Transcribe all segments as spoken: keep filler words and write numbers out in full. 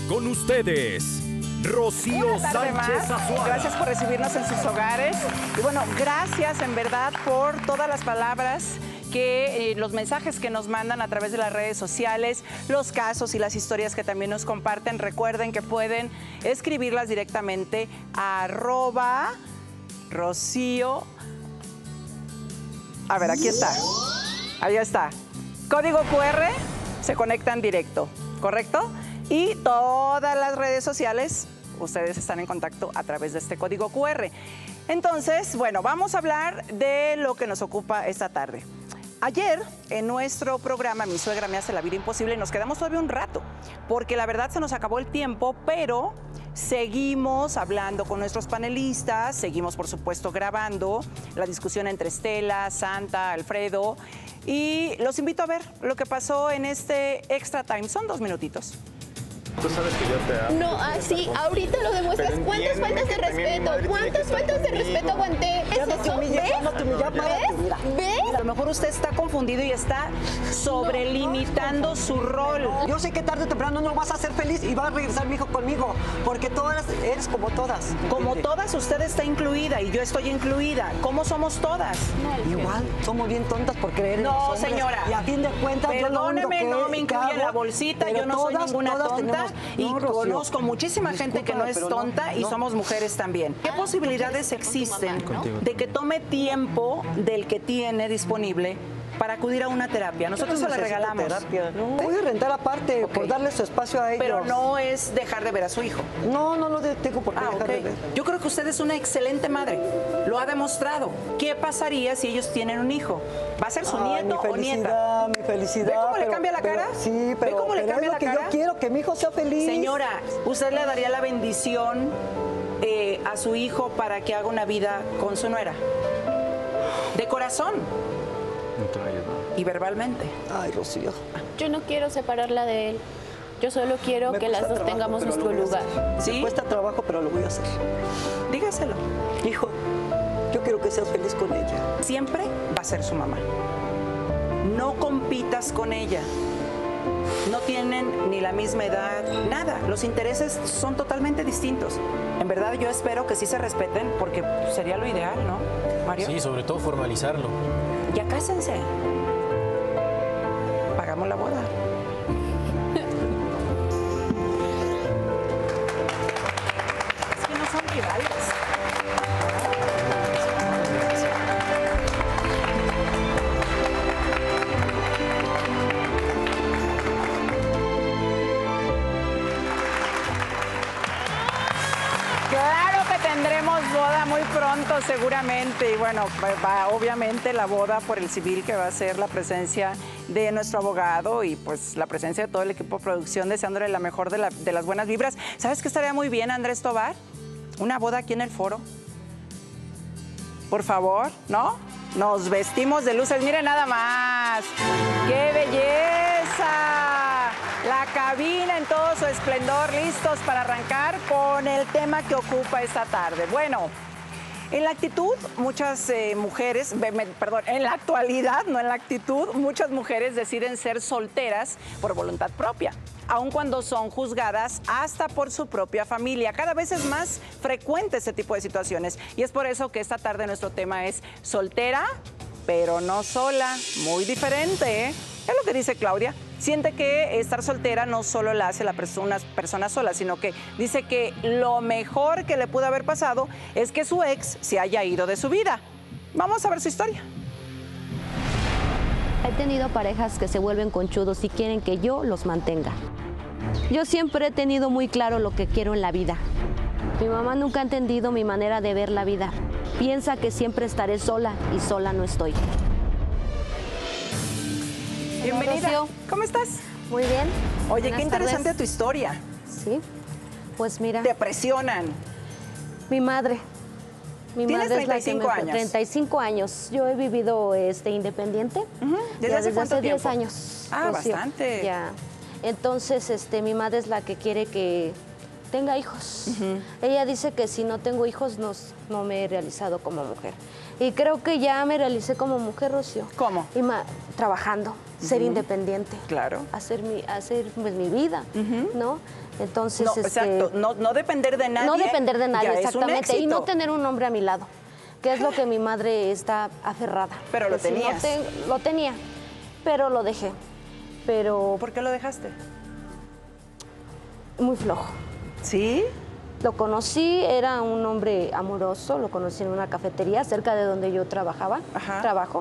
Con ustedes, Rocío Sánchez Azuara. Gracias por recibirnos en sus hogares. Y bueno, gracias en verdad por todas las palabras que eh, los mensajes que nos mandan a través de las redes sociales, los casos y las historias que también nos comparten. Recuerden que pueden escribirlas directamente a arroba Rocío. A ver, aquí está. Ahí está. Código cu erre, se conectan directo, ¿correcto? Y todas las redes sociales, ustedes están en contacto a través de este código cu erre. Entonces, bueno, vamos a hablar de lo que nos ocupa esta tarde. Ayer, en nuestro programa Mi Suegra Me Hace la Vida Imposible, nos quedamos todavía un rato, porque la verdad se nos acabó el tiempo, pero seguimos hablando con nuestros panelistas, seguimos, por supuesto, grabando la discusión entre Estela, Santa, Alfredo, y los invito a ver lo que pasó en este Extra Time. Son dos minutitos. Tú sabes que yo te amo. No, así, ahorita lo demuestras. ¿Cuántas faltas de respeto? ¿Cuántas faltas de respeto aguanté? ¿Es eso? ¿Ves? ¿Ves? ¿Ves? A lo mejor usted está confundido y está sobrelimitando su rol. Yo sé que tarde o temprano no vas a ser feliz y va a regresar mi hijo conmigo, porque todas eres como todas. Como todas, usted está incluida y yo estoy incluida. ¿Cómo somos todas? Igual, somos bien tontas por creer en No, los hombres. señora. Y a fin de cuentas, yo lo único perdóneme, que no me incluye en la bolsita, pero yo no soy todas, ninguna todas tonta tenemos- y no, Rocío, conozco muchísima gente que no discúlpame, es pero no, tonta y no. somos mujeres también. ¿Qué posibilidades existen de que tome tiempo del que tiene disponible para acudir a una terapia? Nosotros se la necesito regalamos. terapia, ¿no? Voy a rentar aparte Ok. por darle su espacio a ellos. Pero no es dejar de ver a su hijo. No, no lo de- tengo por qué Ah, dejar ok. de ver. Yo creo que usted es una excelente madre. Lo ha demostrado. ¿Qué pasaría si ellos tienen un hijo? ¿Va a ser su Ay, nieto mi o nieta? felicidad, mi felicidad. ¿Ve cómo le pero- cambia la pero- cara? Sí, ¿Ve pero, cómo le pero cambia es la lo que cara? yo quiero, que mi hijo sea feliz. Señora, ¿usted le daría la bendición eh, a su hijo para que haga una vida con su nuera? De corazón y verbalmente. Ay, Rocío. Yo no quiero separarla de él. Yo solo quiero Me que cuesta las dos trabajo, tengamos pero lo nuestro voy a lugar. hacer. ¿Sí? Me cuesta trabajo, pero lo voy a hacer. Dígaselo. Hijo, yo quiero que seas feliz con ella. Siempre va a ser su mamá. No compitas con ella. No tienen ni la misma edad, nada. Los intereses son totalmente distintos. En verdad yo espero que sí se respeten porque sería lo ideal, ¿no, Mario? Sí, sobre todo formalizarlo. Ya cásense. Pagamos la boda. Es que no son rivales. Claro que tendremos boda muy pronto, seguramente. Y bueno, va, va, obviamente la boda por el civil, que va a ser la presencia de nuestro abogado y pues la presencia de todo el equipo de producción, deseándole la mejor de, la, de las buenas vibras. ¿Sabes qué estaría muy bien, Andrés Tobar? Una boda aquí en el foro. Por favor, ¿no? Nos vestimos de luces. Miren nada más. ¡Qué belleza! La cabina en todo su esplendor, listos para arrancar con el tema que ocupa esta tarde. Bueno, en la actitud, muchas eh, mujeres, me, me, perdón, en la actualidad, no en la actitud, muchas mujeres deciden ser solteras por voluntad propia, aun cuando son juzgadas hasta por su propia familia. Cada vez es más frecuente este tipo de situaciones y es por eso que esta tarde nuestro tema es soltera, pero no sola, muy diferente, ¿eh? Es lo que dice Claudia. Siente que estar soltera no solo la hace la persona, una persona sola, sino que dice que lo mejor que le pudo haber pasado es que su ex se haya ido de su vida. Vamos a ver su historia. He tenido parejas que se vuelven conchudos y quieren que yo los mantenga. Yo siempre he tenido muy claro lo que quiero en la vida. Mi mamá nunca ha entendido mi manera de ver la vida. Piensa que siempre estaré sola y sola no estoy. Bienvenida. Rocío. ¿Cómo estás? Muy bien. Oye, Buenas qué interesante tardes. tu historia. Sí. Pues mira, Te presionan. mi madre. Mi Tienes madre es la que treinta y cinco me- años. treinta y cinco años. Yo he vivido este, independiente. Ujú. ¿Desde ya hace cuánto diez tiempo? años. Ah, Rocío. bastante. Ya. Entonces, este, mi madre es la que quiere que tenga hijos. Ella dice que si no tengo hijos no, no me he realizado como mujer. Y creo que ya me realicé como mujer, Rocío. ¿Cómo? Y ma- trabajando. ser uh-huh. independiente. Claro. Hacer mi, hacer, pues, mi vida, uh-huh. ¿no? Entonces, no, este, exacto, no, no depender de nadie. No depender de nadie, exactamente. Y no tener un hombre a mi lado, que es lo que mi madre está aferrada. Pero lo si tenías. No te, lo tenía, pero lo dejé. Pero... ¿Por qué lo dejaste? Muy flojo. ¿Sí? Lo conocí, era un hombre amoroso, lo conocí en una cafetería cerca de donde yo trabajaba, Ajá. trabajo.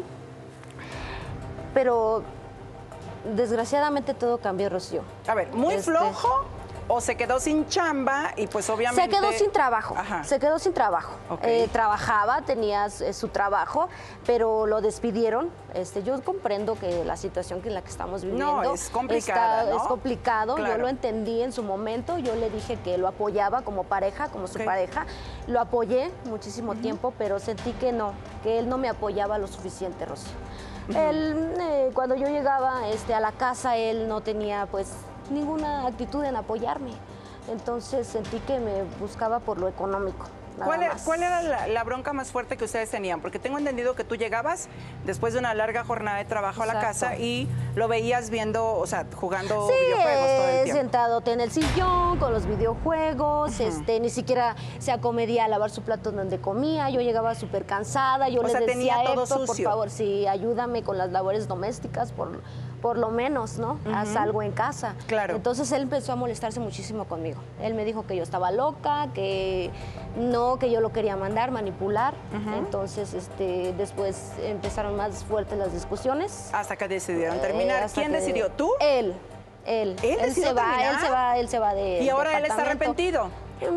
Pero desgraciadamente todo cambió, Rocío. A ver, ¿muy este... flojo o se quedó sin chamba y pues obviamente... Se quedó sin trabajo, Ajá. se quedó sin trabajo. Okay. Eh, trabajaba, tenía eh, su trabajo, pero lo despidieron. Este, yo comprendo que la situación en la que estamos viviendo... No, es complicada, está, ¿no? Es complicado, claro. Yo lo entendí en su momento, yo le dije que lo apoyaba como pareja, como su okay. pareja. Lo apoyé muchísimo uh-huh. tiempo, pero sentí que no, que él no me apoyaba lo suficiente, Rocío. Uh-huh. Él, eh, cuando yo llegaba este, a la casa, él no tenía, pues... ninguna actitud en apoyarme. Entonces sentí que me buscaba por lo económico. ¿Cuál era, ¿Cuál era la, la bronca más fuerte que ustedes tenían? Porque tengo entendido que tú llegabas después de una larga jornada de trabajo Exacto. a la casa y lo veías viendo, o sea, jugando sí, videojuegos todo el tiempo. Sentadote en el sillón con los videojuegos, uh-huh. este, ni siquiera se acomedía a lavar su plato donde comía. Yo llegaba súper cansada, yo o le sea, decía, todo Héctor, por sucio. favor, sí, ayúdame con las labores domésticas, por... por lo menos, ¿no? Uh-huh. Haz algo en casa. Claro. Entonces él empezó a molestarse muchísimo conmigo. Él me dijo que yo estaba loca, que no, que yo lo quería mandar, manipular. Uh-huh. Entonces, este, después empezaron más fuertes las discusiones. Hasta que decidieron terminar. Eh, ¿Quién que... decidió? ¿Tú? Él. Él. ¿Él, él se va, terminar? él se va, él se va de. ¿Y ahora él está arrepentido?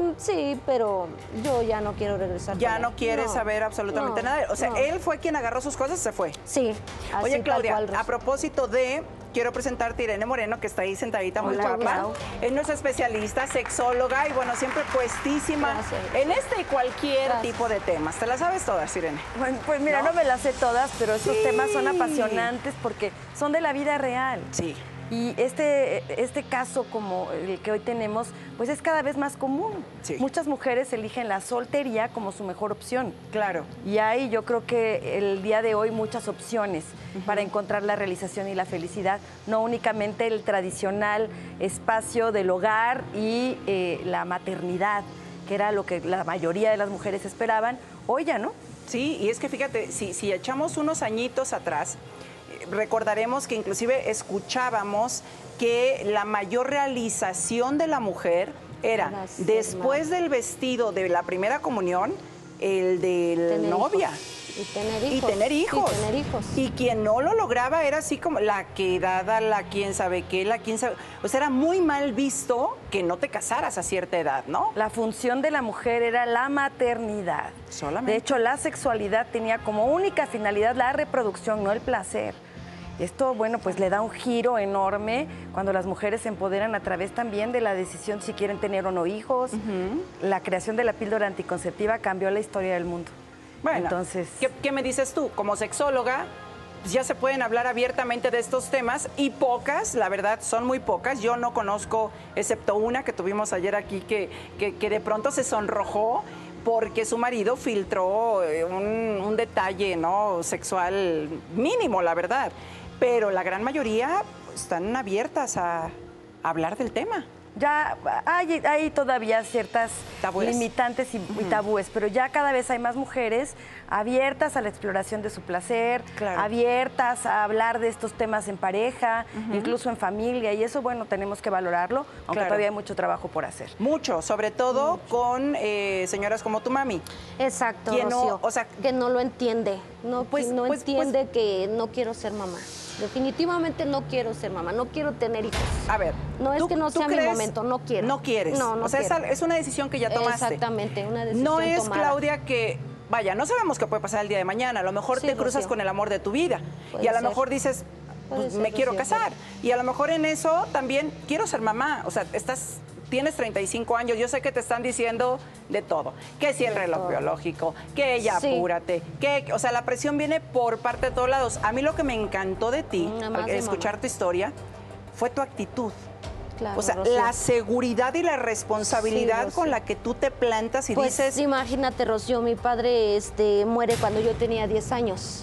Sí, pero yo ya no quiero regresar. Ya no quiere no, saber absolutamente no, nada. O sea, no. él fue quien agarró sus cosas y se fue. Sí. Así Oye, Claudia, tal cual, a propósito de, quiero presentarte a Irene Moreno, que está ahí sentadita, muy Hola, guapa. Clau. Es nuestra especialista, sexóloga y bueno, siempre puestísima Gracias. en este y cualquier Gracias. tipo de temas. ¿Te las sabes todas, Irene? Bueno, pues mira, no, no me las sé todas, pero estos sí. temas son apasionantes porque son de la vida real. Sí. Y este, este caso como el que hoy tenemos, pues es cada vez más común. Sí. Muchas mujeres eligen la soltería como su mejor opción. Claro. Y hay, yo creo que el día de hoy, muchas opciones uh-huh. para encontrar la realización y la felicidad. No únicamente el tradicional espacio del hogar y eh, la maternidad, que era lo que la mayoría de las mujeres esperaban. Hoy ya no. Sí, y es que fíjate, si, si echamos unos añitos atrás, recordaremos que inclusive escuchábamos que la mayor realización de la mujer era Gracias, después del vestido de la primera comunión, el de la novia. Y tener hijos. Y tener hijos. Y tener hijos. Y quien no lo lograba era así como la quedada, la quién sabe qué, la quién sabe... O sea, era muy mal visto que no te casaras a cierta edad, ¿no? La función de la mujer era la maternidad. Solamente. De hecho, la sexualidad tenía como única finalidad la reproducción, no el placer. Esto, bueno, pues le da un giro enorme cuando las mujeres se empoderan a través también de la decisión si quieren tener o no hijos. Uh-huh. La creación de la píldora anticonceptiva cambió la historia del mundo. Bueno, entonces, ¿qué, qué me dices tú? Como sexóloga, pues ya se pueden hablar abiertamente de estos temas y pocas, la verdad, son muy pocas. Yo no conozco, excepto una que tuvimos ayer aquí, que, que, que de pronto se sonrojó porque su marido filtró un, un detalle, ¿no?, sexual mínimo, la verdad. Pero la gran mayoría están abiertas a, a hablar del tema. Ya hay, hay todavía ciertas tabúes. limitantes y, uh-huh. y tabúes, pero ya cada vez hay más mujeres abiertas a la exploración de su placer, claro. abiertas a hablar de estos temas en pareja, uh-huh. incluso en familia, y eso, bueno, tenemos que valorarlo, aunque claro. todavía hay mucho trabajo por hacer. Mucho, sobre todo mucho. con eh, señoras como tu mami. Exacto, Rocío, no, o sea, que no lo entiende, no, pues, no pues, entiende pues, que no quiero ser mamá. Definitivamente no quiero ser mamá, no quiero tener hijos. A ver, no es ¿tú, que no sea mi momento, no quiero. No quieres. No, no o sea, quiero. Es, es una decisión que ya tomaste. Exactamente, una decisión No es, tomada. Claudia, que, vaya, no sabemos qué puede pasar el día de mañana. A lo mejor Sí, te cruzas Rocío. con el amor de tu vida. Puede y a lo ser. mejor dices, pues, Puede ser, me quiero Rocío, casar. Y a lo mejor en eso también quiero ser mamá. O sea, estás... Tienes treinta y cinco años, yo sé que te están diciendo de todo. Que si el De reloj todo. biológico, que ella Sí. apúrate, que, o sea, la presión viene por parte de todos lados. A mí lo que me encantó de ti, Nada más al de escuchar mamá. tu historia, fue tu actitud. Claro, O sea, Rocío. la seguridad y la responsabilidad Sí, con Rocío. la que tú te plantas y Pues dices... imagínate, Rocío, mi padre este, muere cuando yo tenía diez años.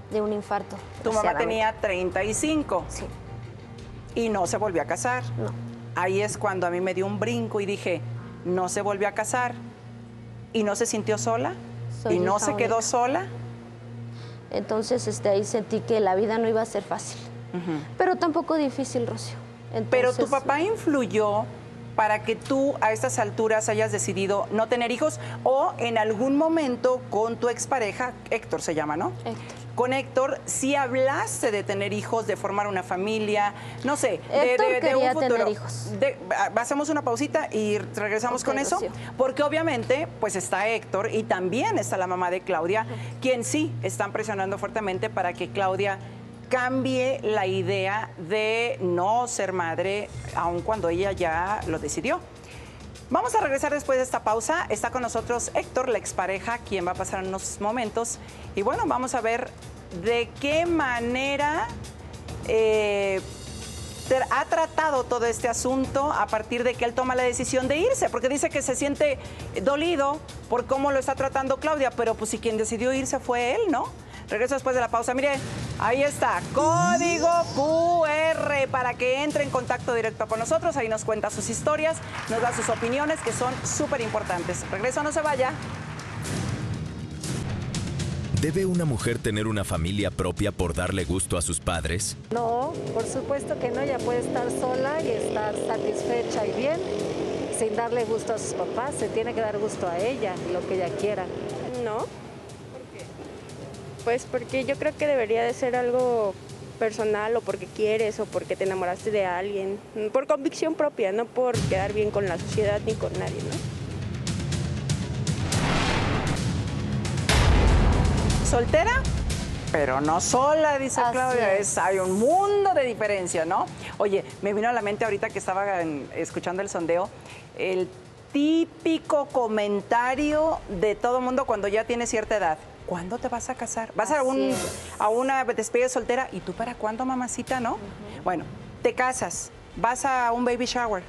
de un infarto. Tu mamá tenía treinta y cinco. Sí. Y no se volvió a casar. No. Ahí es cuando a mí me dio un brinco y dije, no se volvió a casar. ¿Y no se sintió sola? Soy ¿Y no hija se quedó única. sola? Entonces este, ahí sentí que la vida no iba a ser fácil. Uh-huh. Pero tampoco difícil, Rocío. Entonces, pero tu papá influyó para que tú a estas alturas hayas decidido no tener hijos o en algún momento con tu expareja, Héctor se llama, ¿no? Héctor. Con Héctor, si hablaste de tener hijos, de formar una familia, no sé, de, Héctor de, de quería un futuro. tener hijos. De, hacemos una pausita y regresamos Okay, con eso, Rocío. porque obviamente pues está Héctor y también está la mamá de Claudia, uh-huh. quien sí están presionando fuertemente para que Claudia cambie la idea de no ser madre, aun cuando ella ya lo decidió. Vamos a regresar después de esta pausa. Está con nosotros Héctor, la expareja, quien va a pasar en unos momentos. Y bueno, vamos a ver de qué manera eh, ha tratado todo este asunto a partir de que él toma la decisión de irse, porque dice que se siente dolido por cómo lo está tratando Claudia, pero pues si quien decidió irse fue él, ¿no? Regreso después de la pausa. Mire, ahí está, código Q R para que entre en contacto directo con nosotros. Ahí nos cuenta sus historias, nos da sus opiniones, que son súper importantes. Regreso, no se vaya. ¿Debe una mujer tener una familia propia por darle gusto a sus padres? No, por supuesto que no. Ella puede estar sola y estar satisfecha y bien, sin darle gusto a sus papás. Se tiene que dar gusto a ella, lo que ella quiera. No. Pues porque yo creo que debería de ser algo personal o porque quieres o porque te enamoraste de alguien, por convicción propia, no por quedar bien con la sociedad ni con nadie, ¿no? ¿Soltera? Pero no sola, dice Así Claudia. es. Es, hay un mundo de diferencia, ¿no? Oye, me vino a la mente ahorita que estaba en- escuchando el sondeo, el típico comentario de todo mundo cuando ya tiene cierta edad. ¿Cuándo te vas a casar? ¿Vas a, Así un, es. a una despedida soltera? ¿Y tú para cuándo, mamacita, no? Uh-huh. Bueno, te casas, vas a un baby shower.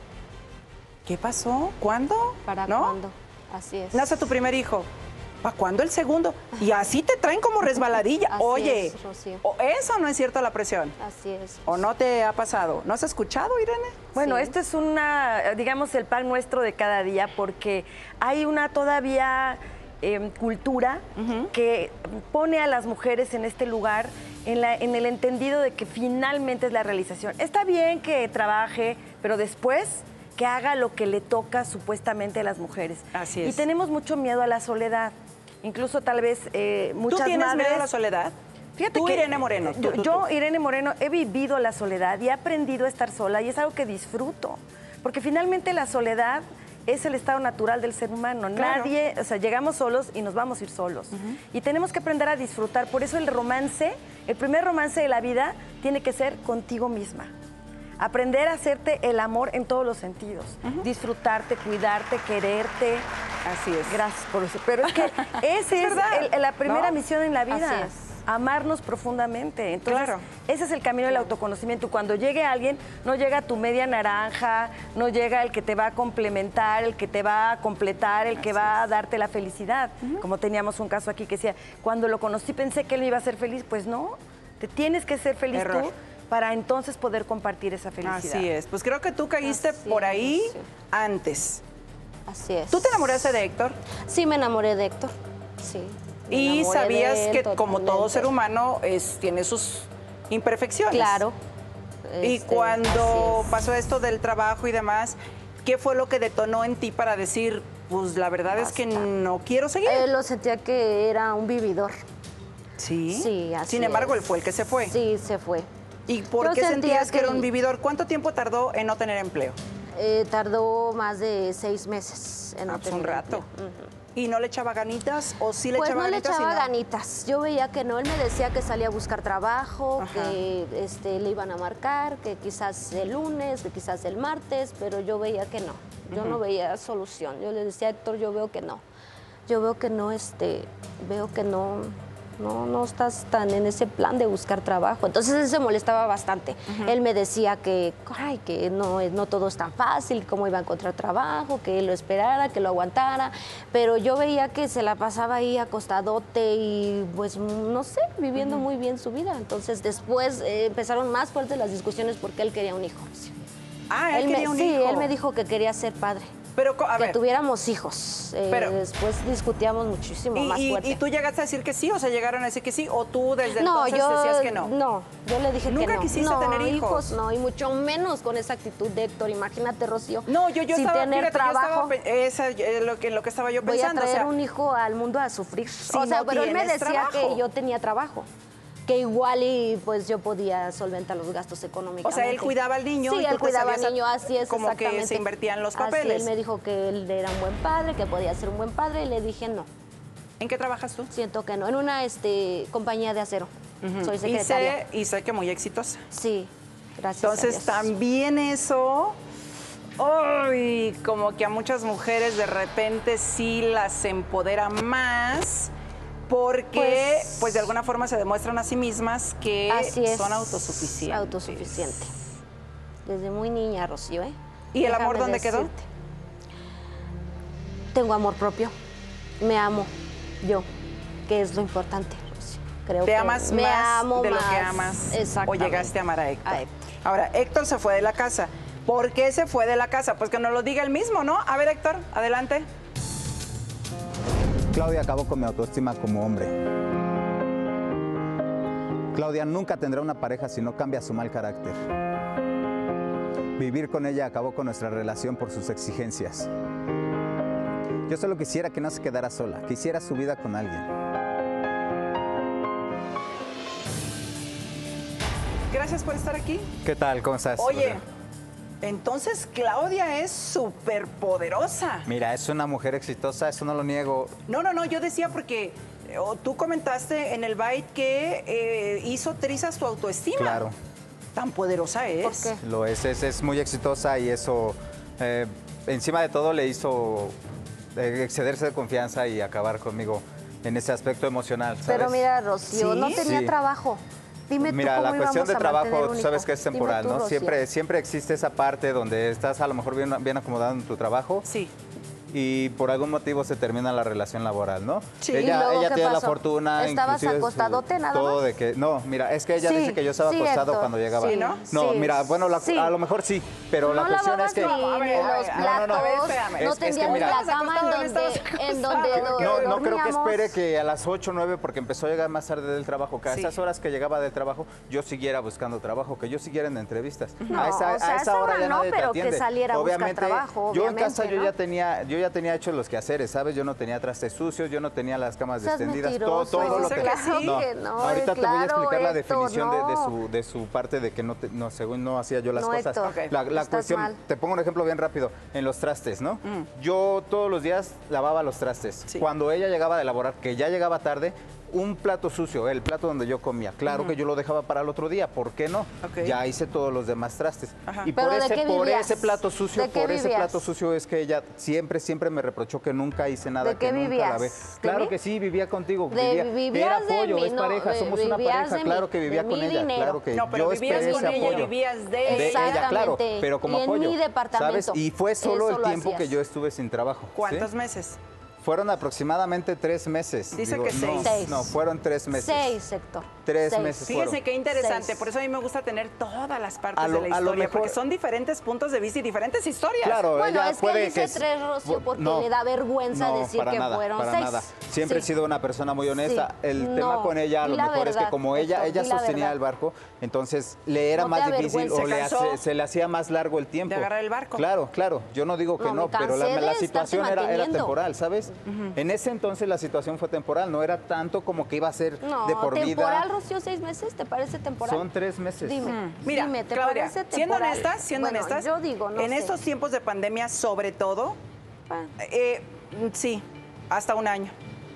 ¿Qué pasó? ¿Cuándo? ¿Para ¿No? cuándo? Así es. Nace tu primer hijo. ¿Para cuándo el segundo? Y así te traen como resbaladilla. Así Oye, es, Rocío. o eso no es cierto la presión. Así es. ¿O no te ha pasado? ¿No has escuchado, Irene? Bueno, Sí. este es una, digamos, el pan nuestro de cada día, porque hay una todavía eh, cultura uh-huh. que pone a las mujeres en este lugar, en, la, en el entendido de que finalmente es la realización. Está bien que trabaje, pero después que haga lo que le toca supuestamente a las mujeres. Así es. Y tenemos mucho miedo a la soledad. Incluso tal vez eh, muchas ¿Tú tienes madres... miedo a la soledad? Fíjate tú, que Irene Moreno. Tú, yo, tú, yo, tú. Irene Moreno, he vivido la soledad y he aprendido a estar sola y es algo que disfruto. Porque finalmente la soledad es el estado natural del ser humano. Claro. Nadie, o sea, llegamos solos y nos vamos a ir solos. Uh-huh. Y tenemos que aprender a disfrutar. Por eso el romance, el primer romance de la vida tiene que ser contigo misma. Aprender a hacerte el amor en todos los sentidos. Uh-huh. Disfrutarte, cuidarte, quererte. Así es. Gracias por eso. Pero es que esa es, es el, la primera ¿no? misión en la vida. Así es. Amarnos profundamente. Entonces, claro. ese es el camino del autoconocimiento. Cuando llegue alguien, no llega tu media naranja, no llega el que te va a complementar, el que te va a completar, el Así que va es. a darte la felicidad. Uh-huh. Como teníamos un caso aquí que decía, cuando lo conocí pensé que él me iba a hacer feliz. Pues no, te tienes que ser feliz Error. tú para entonces poder compartir esa felicidad. Así es. Pues creo que tú caíste Así por es, ahí sí. antes. Así es. ¿Tú te enamoraste de Héctor? Sí, me enamoré de Héctor. Sí. Y sabías él, que como todo totalmente. ser humano es, tiene sus imperfecciones. Claro. Y Este, cuando así es. pasó esto del trabajo y demás, ¿qué fue lo que detonó en ti para decir, pues la verdad Basta. es que no quiero seguir? Él lo sentía que era un vividor. Sí. Sí, así Sin embargo, es. él fue el que se fue. Sí, se fue. ¿Y por Yo qué sentía sentías que que era un él- vividor? ¿Cuánto tiempo tardó en no tener empleo? Eh, tardó más de seis meses en Ah, no pues un tener rato. empleo. Ujú. ¿Y no le echaba ganitas o sí le Pues echaba no le ganitas? y echaba no? ganitas. Yo veía que no. Él me decía que salía a buscar trabajo, Ajá. que este, le iban a marcar, que quizás el lunes, que quizás el martes, pero yo veía que no. Yo Ujú. no veía solución. Yo le decía a Héctor, yo veo que no. Yo veo que no, este, veo que no, no, no estás tan en ese plan de buscar trabajo. Entonces él se molestaba bastante. Uh-huh. Él me decía que, ay, que no, no todo es tan fácil, cómo iba a encontrar trabajo, que él lo esperara, que lo aguantara, pero yo veía que se la pasaba ahí acostadote y pues no sé, viviendo uh-huh. muy bien su vida. Entonces después eh, empezaron más fuertes las discusiones porque él quería un hijo. Ah, él, él quería me, un sí, hijo. él me dijo que quería ser padre. Pero, a que ver, tuviéramos hijos. Eh, pero, después discutíamos muchísimo y, más fuerte. ¿Y tú llegaste a decir que sí? O sea, ¿llegaron a decir que sí? ¿O tú desde no, entonces yo, decías que no? No, yo le dije ¿Nunca que no. quisiste no, tener hijos? hijos? No, y mucho menos con esa actitud de Héctor. Imagínate, Rocío. No, yo, yo sin estaba, tener fíjate, trabajo. Yo estaba, esa es lo que, lo que estaba yo pensando. Voy a traer o sea, un hijo al mundo a sufrir. Si o sea, no pero él me decía trabajo. que yo tenía trabajo. Que igual y pues yo podía solventar los gastos económicos. O sea, él cuidaba al niño. Sí, y tú él cuidaba al a, niño, así es, como exactamente. que se invertían los papeles. Así, él me dijo que él era un buen padre, que podía ser un buen padre, y le dije no. ¿En qué trabajas tú? Siento que no, en una este, compañía de acero. Uh-huh. Soy secretaria. Y sé, y sé que muy exitosa. Sí, gracias Entonces, a Dios. también eso... Uy, como que a muchas mujeres de repente sí las empodera más... Porque, pues, pues de alguna forma se demuestran a sí mismas que son autosuficientes. Autosuficiente. Desde muy niña, Rocío, ¿eh? ¿Y el amor dónde quedó? Tengo amor propio. Me amo yo, que es lo importante, Rocío. Creo ¿Te que amas me más amo de lo más. que amas? Exactamente. ¿O llegaste a amar a Héctor? a Héctor? Ahora, Héctor se fue de la casa. ¿Por qué se fue de la casa? Pues que nos lo diga él mismo, ¿no? A ver, Héctor, adelante. Claudia acabó con mi autoestima como hombre. Claudia nunca tendrá una pareja si no cambia su mal carácter. Vivir con ella acabó con nuestra relación por sus exigencias. Yo solo quisiera que no se quedara sola, que hiciera su vida con alguien. Gracias por estar aquí. ¿Qué tal? ¿Cómo estás? Oye, entonces Claudia es súper poderosa. Mira, es una mujer exitosa, eso no lo niego. No, no, no, yo decía porque o tú comentaste en el Byte que eh, hizo trizas tu autoestima. Claro. Tan poderosa es. ¿Por qué? Lo es, es, es muy exitosa y eso, eh, encima de todo, le hizo eh, excederse de confianza y acabar conmigo en ese aspecto emocional, ¿sabes? Pero mira, Rocío, ¿Sí? no tenía Sí. trabajo. Dime Mira, tú cómo la cuestión de íbamos a mantener trabajo, un tú sabes hijo. que es temporal, Dime tú, ¿no? Rocío. Siempre, siempre existe esa parte donde estás a lo mejor bien, bien acomodado en tu trabajo. Sí. Y por algún motivo se termina la relación laboral, ¿no? Sí. Ella, ¿Y luego ella qué tiene pasó? la fortuna. ¿Estabas inclusive, acostadote nada todo más? de que, no, mira, es que ella Sí, dice que yo estaba sí, acostado Héctor. cuando llegaba. Sí, ¿no? No, Sí. mira, bueno, la- Sí. a lo mejor sí, pero No la cuestión lavabas es que... ni, ni A ver, los a ver, platos, no, no, no, espérame, no es- es que tendías ni mira, la cama en ¿dónde estabas donde, en donde acostado? do- No, no creo que dormíamos. espere que a las ocho o nueve, porque empezó a llegar más tarde del trabajo, que a Sí. esas horas que llegaba del trabajo, yo siguiera buscando trabajo, que yo siguiera en entrevistas. No, a esa, o sea, a esa hora ya no, nadie te pero que atiende. saliera a buscar Obviamente, trabajo, yo en casa obviamente, yo ¿no? ya tenía, yo ya tenía hecho los quehaceres, ¿sabes? Yo no tenía trastes sucios, yo no tenía las camas Seas extendidas, todo, mentiroso. todo Pues lo dice que... que Claro sí. No, que no, ahorita te voy a claro, explicar la Héctor, definición de, de no. su, de su parte de que no, te- no según no hacía yo las No, cosas. Héctor, Ok. La, la estás cuestión, mal. te pongo un ejemplo bien rápido, en los trastes, ¿no? Mm. Yo todos los días lavaba los trastes. Sí. Cuando ella llegaba de elaborar, que ya llegaba tarde, un plato sucio, el plato donde yo comía, claro que yo lo dejaba para el otro día, ¿por qué no? Ok. Ya hice todos los demás trastes. Ajá. Y ¿Pero por de ese, qué por vivías? ese plato sucio, ¿De qué por ese vivías? plato sucio es que ella siempre, siempre me reprochó que nunca hice nada, ¿De que qué nunca vivías? lavé. ¿De Claro mí? que sí, vivía contigo. De- vivía, vivías era de apoyo, mí, es no, pareja, de- somos una vivías pareja, de claro mí, que vivía de con mi ella, dinero. claro que No, pero yo vivías esperé con ese ella, apoyo. vivías de De ella, claro, Exactamente. pero como Y en apoyo, mi departamento. ¿sabes? Y fue solo Eso el lo tiempo hacías. que yo estuve sin trabajo. ¿sí? ¿Cuántos meses? Fueron aproximadamente tres meses. Dice Digo, que no, seis. Seis. No, fueron tres meses. Seis, Héctor. Tres Seis. meses. Fíjense fueron. qué interesante, Seis. por eso a mí me gusta tener todas las partes A lo- de la a lo historia, mejor- porque son diferentes puntos de vista y diferentes historias. Claro, Bueno, ella es que puede él dice que es- tres, Rocío, porque no, le da vergüenza no, decir para que nada, fueron para seis. nada. Siempre he Sí. sido una persona muy honesta. Sí. El No, tema con ella a di lo la mejor es que verdad, como ella, Héctor, ella di la sostenía verdad. el barco, entonces le era No más te difícil avergüences. o le ¿Se cansó? hace- se le hacía más largo el tiempo. de agarrar el barco. Claro, claro. Yo no digo que No, no, me pero la, cansé de la estarte situación era, era manteniendo. temporal, ¿sabes? En ese entonces la situación fue temporal, no era tanto como que iba a ser No, de por temporal, vida. Rocío, seis meses, ¿te parece temporal? Son tres meses. Dime, Mira, dime, ¿te Claudia, parece siendo temporal? honestas, siendo Bueno, honestas, yo digo, no en sé. estos tiempos de pandemia, sobre todo, Ah. eh, sí, hasta un año.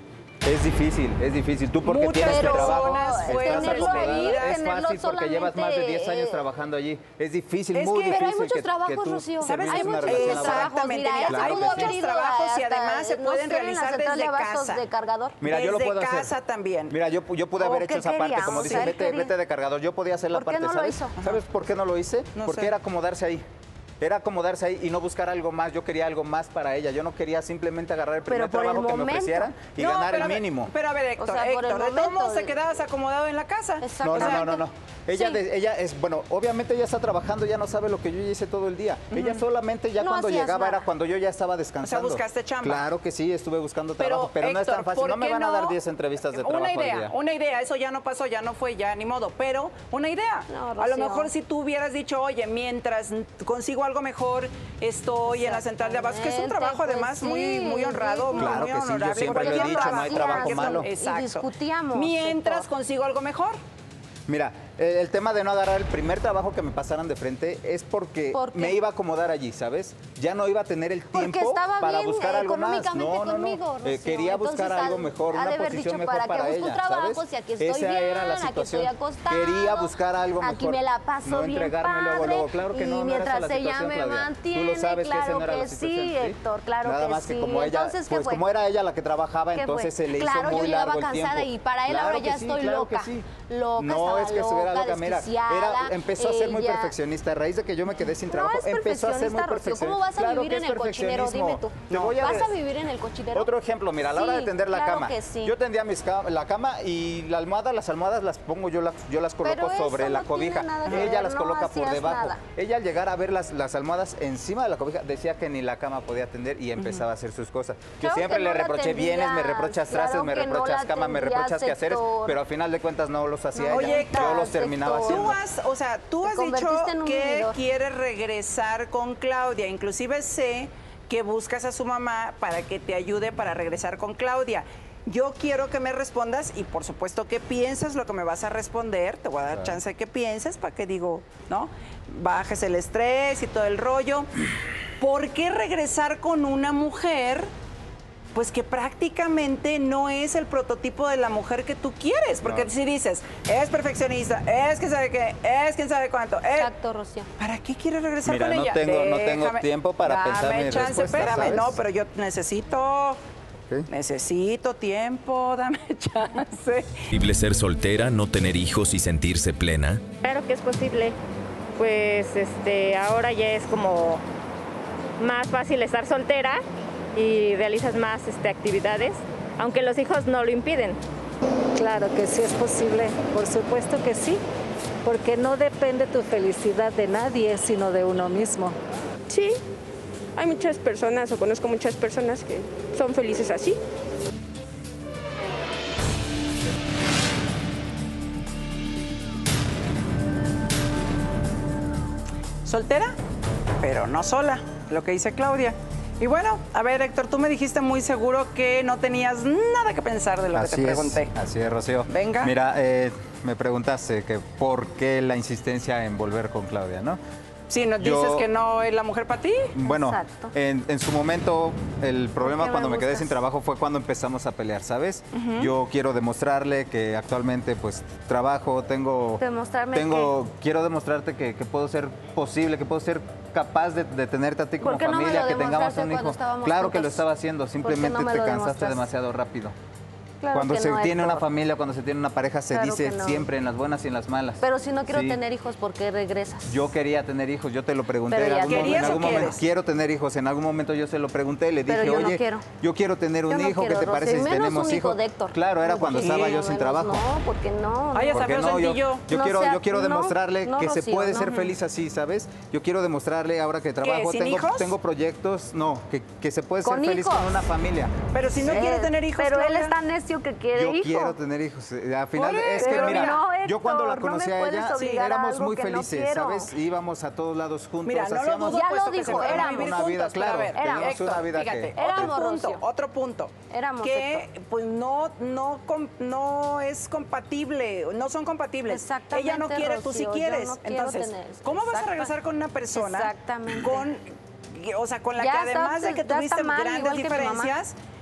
Es difícil, es difícil. Tú porque Muchas tienes tu trabajo, personas estás pueden acomodada. recibir, Es tenerlo fácil porque llevas más de diez años eh, trabajando allí. Es difícil, Es muy que- difícil. Pero hay muchos que- trabajos, que tú Rocío. ¿Sabes? termines Hay una muchos relación laboral. Exactamente. trabajos. Mira, Mira, eso hay pudo muchos haber ido trabajos y hasta, además se no pueden sé, en la realizar central desde de abastos casa. de cargador. Mira, yo lo Desde puedo hacer. casa también. Mira, yo, yo pude ¿O haber qué hecho esa parte, quería? como O dice, sea, él vete, quería. vete de cargador. Yo podía hacer la ¿Por qué parte, no lo ¿sabes? hizo? ¿Sabes por qué no lo hice? No Porque sé. era acomodarse ahí. Era acomodarse ahí y no buscar algo más. Yo quería algo más para ella. Yo no quería simplemente agarrar el primer Pero por el trabajo que me momento. ofrecieran y No, ganar pero el a ver- mínimo. Pero a ver, Héctor, O sea, por el Héctor, de todos momento. modos te quedabas acomodado en la casa. No, Exactamente. no, no, no, no. Ella, Sí. de- ella es, bueno, obviamente ella está trabajando, ya no sabe lo que yo ya hice todo el día. Ella solamente ya No cuando hacías llegaba nada. era cuando yo ya estaba descansando. buscaste chamba. Claro que sí, estuve buscando Pero, trabajo, pero no es Héctor, tan fácil. ¿por No me qué van a dar no? diez entrevistas de trabajo Una al idea, día. una idea, eso ya no pasó, ya no fue, ya ni modo, pero una idea. No, a lo Rocío. mejor si tú hubieras dicho, oye, mientras consigo algo mejor, estoy en la central de abastos, que es un trabajo Pues además sí, muy, muy honrado, rico. muy, Claro muy que sí, yo honorable. siempre lo he Cualquier dicho, no hay trabajo trabajo que- malo. Y Exacto. discutíamos, Mientras Héctor. consigo algo mejor. Mira, eh, el tema de no agarrar el primer trabajo que me pasaran de frente es porque ¿Por qué? me iba a acomodar allí, ¿sabes? Ya no iba a tener el Porque tiempo estaba para bien, buscar eh, algo más. económicamente No, no, no. conmigo, Eh, Rocío. quería buscar Entonces, algo ha- mejor, ha de una haber posición dicho, mejor ¿para qué para busco ella, un trabajo ¿sabes? si aquí estoy Esa bien, era la aquí situación. estoy acostado, Quería buscar algo mejor. aquí me la paso no bien entregarme luego, padre, luego. Claro que y no, no era esa mientras la ella situación, me Claudia. mantiene, Tú lo sabes que esa claro no era la que sí, situación. Héctor, claro Nada que más que sí. como ella, Entonces, ¿qué pues fue? como era ella la que trabajaba, ¿Qué entonces fue? se le hizo Claro, yo muy llegaba largo el tiempo. cansada y para él Claro ahora que ya sí, estoy claro que loca. sí. Loca, No estaba es que estuviera loca, loca, mira, desquiciada, era, empezó a ser muy ella- perfeccionista. A raíz de que yo me quedé sin No trabajo, es empezó a ser muy perfeccionista, Rocío. perfeccionista. ¿Cómo vas a Claro vivir que en es el cochinero? Dime tú. perfeccionismo. Te voy a ¿Vas a des- vivir en el cochinero? Otro ejemplo, mira, a la hora de Sí, tender la claro cama. que sí. Yo tendía mis ca- la cama y la almohada, las almohadas las pongo, yo las, yo las coloco Pero eso sobre la no cobija. tiene nada que Ella ver, las no coloca por hacías debajo. nada. Ella al llegar a ver las, las almohadas encima de la cobija decía que ni la cama podía tender y empezaba a hacer sus cosas. Yo Claro siempre que le no la reproché bienes, me tendrías, reprochas claro trastes, me que no reprochas la cama, me tendrías, reprochas quehaceres, Héctor. pero al final de cuentas no los hacía ella. Oye, yo los Héctor, terminaba Héctor. haciendo. Tú has, o sea, tú Te has dicho convertiste en un que vividor. quieres regresar con Claudia. Inclusive sé que buscas a su mamá para que te ayude para regresar con Claudia. Yo quiero que me respondas y por supuesto que pienses lo que me vas a responder. Te voy a dar Claro. chance de que pienses para que digo, ¿no? Bajes el estrés y todo el rollo. ¿Por qué regresar con una mujer? Pues que prácticamente no es el prototipo de la mujer que tú quieres. Porque No. si dices, es perfeccionista, es que sabe qué, es quién sabe cuánto. es- Exacto, Rocío. ¿Para qué quieres regresar Mira, con no ella? tengo- no tengo tiempo para dame pensar mi chance, respuesta, espérame, ¿sabes? no, pero yo necesito, ¿Qué? necesito tiempo, dame chance. ¿Posible ser soltera, no tener hijos y sentirse plena? Claro que es posible. Pues este, ahora ya es como más fácil estar soltera y realizas más este, actividades, aunque los hijos no lo impiden. Claro que sí es posible, por supuesto que sí, porque no depende tu felicidad de nadie, sino de uno mismo. Sí, hay muchas personas o conozco muchas personas que son felices así. Soltera, pero no sola, lo que dice Claudia. Y bueno, a ver, Héctor, tú me dijiste muy seguro que no tenías nada que pensar de lo que te pregunté. Es, así es, Rocío. Venga. Mira, eh, me preguntaste que por qué la insistencia en volver con Claudia, ¿no? Sí, ¿nos Yo- dices que no es la mujer para ti? Bueno, Exacto. en, en su momento el problema qué me cuando me quedé buscas? sin trabajo fue cuando empezamos a pelear, ¿sabes? Yo quiero demostrarle que actualmente pues trabajo, tengo... ¿Demostrarme tengo Quiero demostrarte que, que puedo ser posible, que puedo ser capaz de, de tenerte a ti como ¿Por qué no me familia, lo que tengamos demostraste un cuando hijo. estábamos Claro que lo juntos? estaba haciendo, ¿Por qué simplemente no me te lo cansaste demostraste? demasiado rápido. Claro Cuando que se no, tiene una Héctor. familia, cuando se tiene una pareja, se Claro dice que no. siempre en las buenas y en las malas. Pero si no quiero Sí. tener hijos, ¿por qué regresas? Yo quería tener hijos, yo te lo pregunté. Pero en ya algún, ¿Querías momento, en o algún momento, quieres? quiero tener hijos. En algún momento yo se lo pregunté, le Pero dije, yo no oye, quiero. yo quiero tener un Yo no hijo, quiero, ¿qué te parece Rocío, si menos tenemos un hijo hijos? de Héctor. Claro, era cuando Sí, estaba yo sin menos trabajo. No, porque no. Ay, no. hasta ¿Por qué feo no? sentí Yo, yo. yo No quiero, sea- yo quiero no, demostrarle no, que se Rocío, puede no. ser feliz así, ¿sabes? Yo quiero demostrarle ahora que trabajo, ¿sin tengo, hijos? tengo proyectos, no, que, que se puede ser ¿Con feliz hijos? con una familia. Pero si no Eh, quiere tener hijos, Pero él Claudia. es tan necio que quiere Yo hijos. quiero tener hijos. Eh, Al final, Por es que eso. mira, No, yo cuando la Héctor, no me conocí a puedes ella, obligar a éramos algo muy que no felices, quiero. ¿sabes? Íbamos a todos lados juntos. Mira, no lo hacíamos dudo, Ya puesto lo que dijo, se fueron a éramos. vivir Una vida, juntos, pero claro, a ver, teníamos Héctor, una vida fíjate, que- otro Éramos, punto, Rocío. otro punto. Éramos, que Héctor. pues no, no, com- no es compatible, no son compatibles. Exactamente, Ella no quiere, tú sí Rocío, yo quieres. no quiero Entonces, tener- ¿cómo vas a Exacto. regresar con una persona Exactamente. con, o sea, con la Ya que está- además de que ya está tuviste mal, grandes igual que mi mamá. diferencias,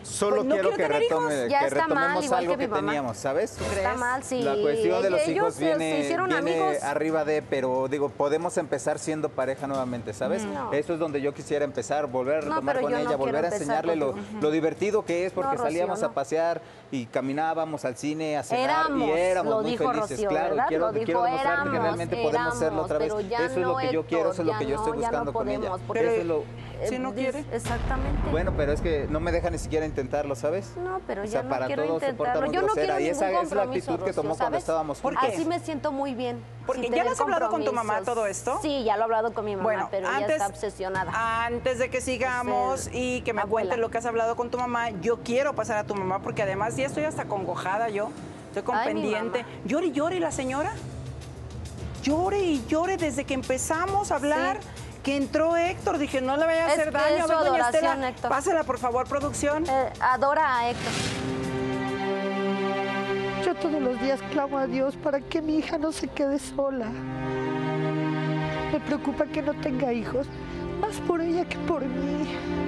Solo Pues no quiero, quiero que, tener retome, hijos. Ya que está mal, retomemos igual algo que que, mi mamá. teníamos, ¿sabes? ¿Tú crees? Está mal, sí. La cuestión de los Ellos hijos se- viene, se hicieron viene amigos. arriba de, pero digo, podemos empezar siendo pareja nuevamente, ¿sabes? No. Eso es donde yo quisiera empezar, volver a No, retomar pero con yo no ella, volver quiero a empezar enseñarle lo, contigo. lo divertido que es, porque No, Rocío, salíamos no. a pasear y caminábamos al cine, a cenar Éramos, y éramos lo muy dijo felices. Rocío, claro, ¿verdad? quiero, Lo dijo, quiero demostrarte que éramos, realmente podemos hacerlo otra vez. éramos, pero ya Eso es lo no, que yo quiero, eso es lo Héctor, que yo ya estoy no, ya buscando no con ella. podemos, porque- Eso es lo... Si no Eh, quiere. Exactamente. Bueno, pero es que no me deja ni siquiera intentarlo, ¿sabes? No, pero o ya sea, no para quiero todo se porta intentarlo. muy Yo no grosera, quiero y esa ningún es la compromiso, actitud que tomó Rocío, cuando ¿sabes? estábamos ¿Por juntos. qué? Así me siento muy bien. Porque sin ya tener le has hablado con tu mamá compromisos. todo esto. Sí, ya lo he hablado con mi mamá, Bueno, pero antes, ella está obsesionada. Antes de que sigamos Pues, y que me abuela. cuentes lo que has hablado con tu mamá, yo quiero pasar a tu mamá porque además ya estoy hasta congojada yo. Estoy con Ay, mi pendiente. mamá. Llore y llore la señora. Llore y llore desde que empezamos a hablar. Sí. Que entró Héctor, dije, no le vaya a Es hacer que daño. es A su ver, doña adoración, Estela, Héctor. pásela, por favor, producción. Eh, adora a Héctor. Yo todos los días clamo a Dios para que mi hija no se quede sola. Me preocupa que no tenga hijos, más por ella que por mí.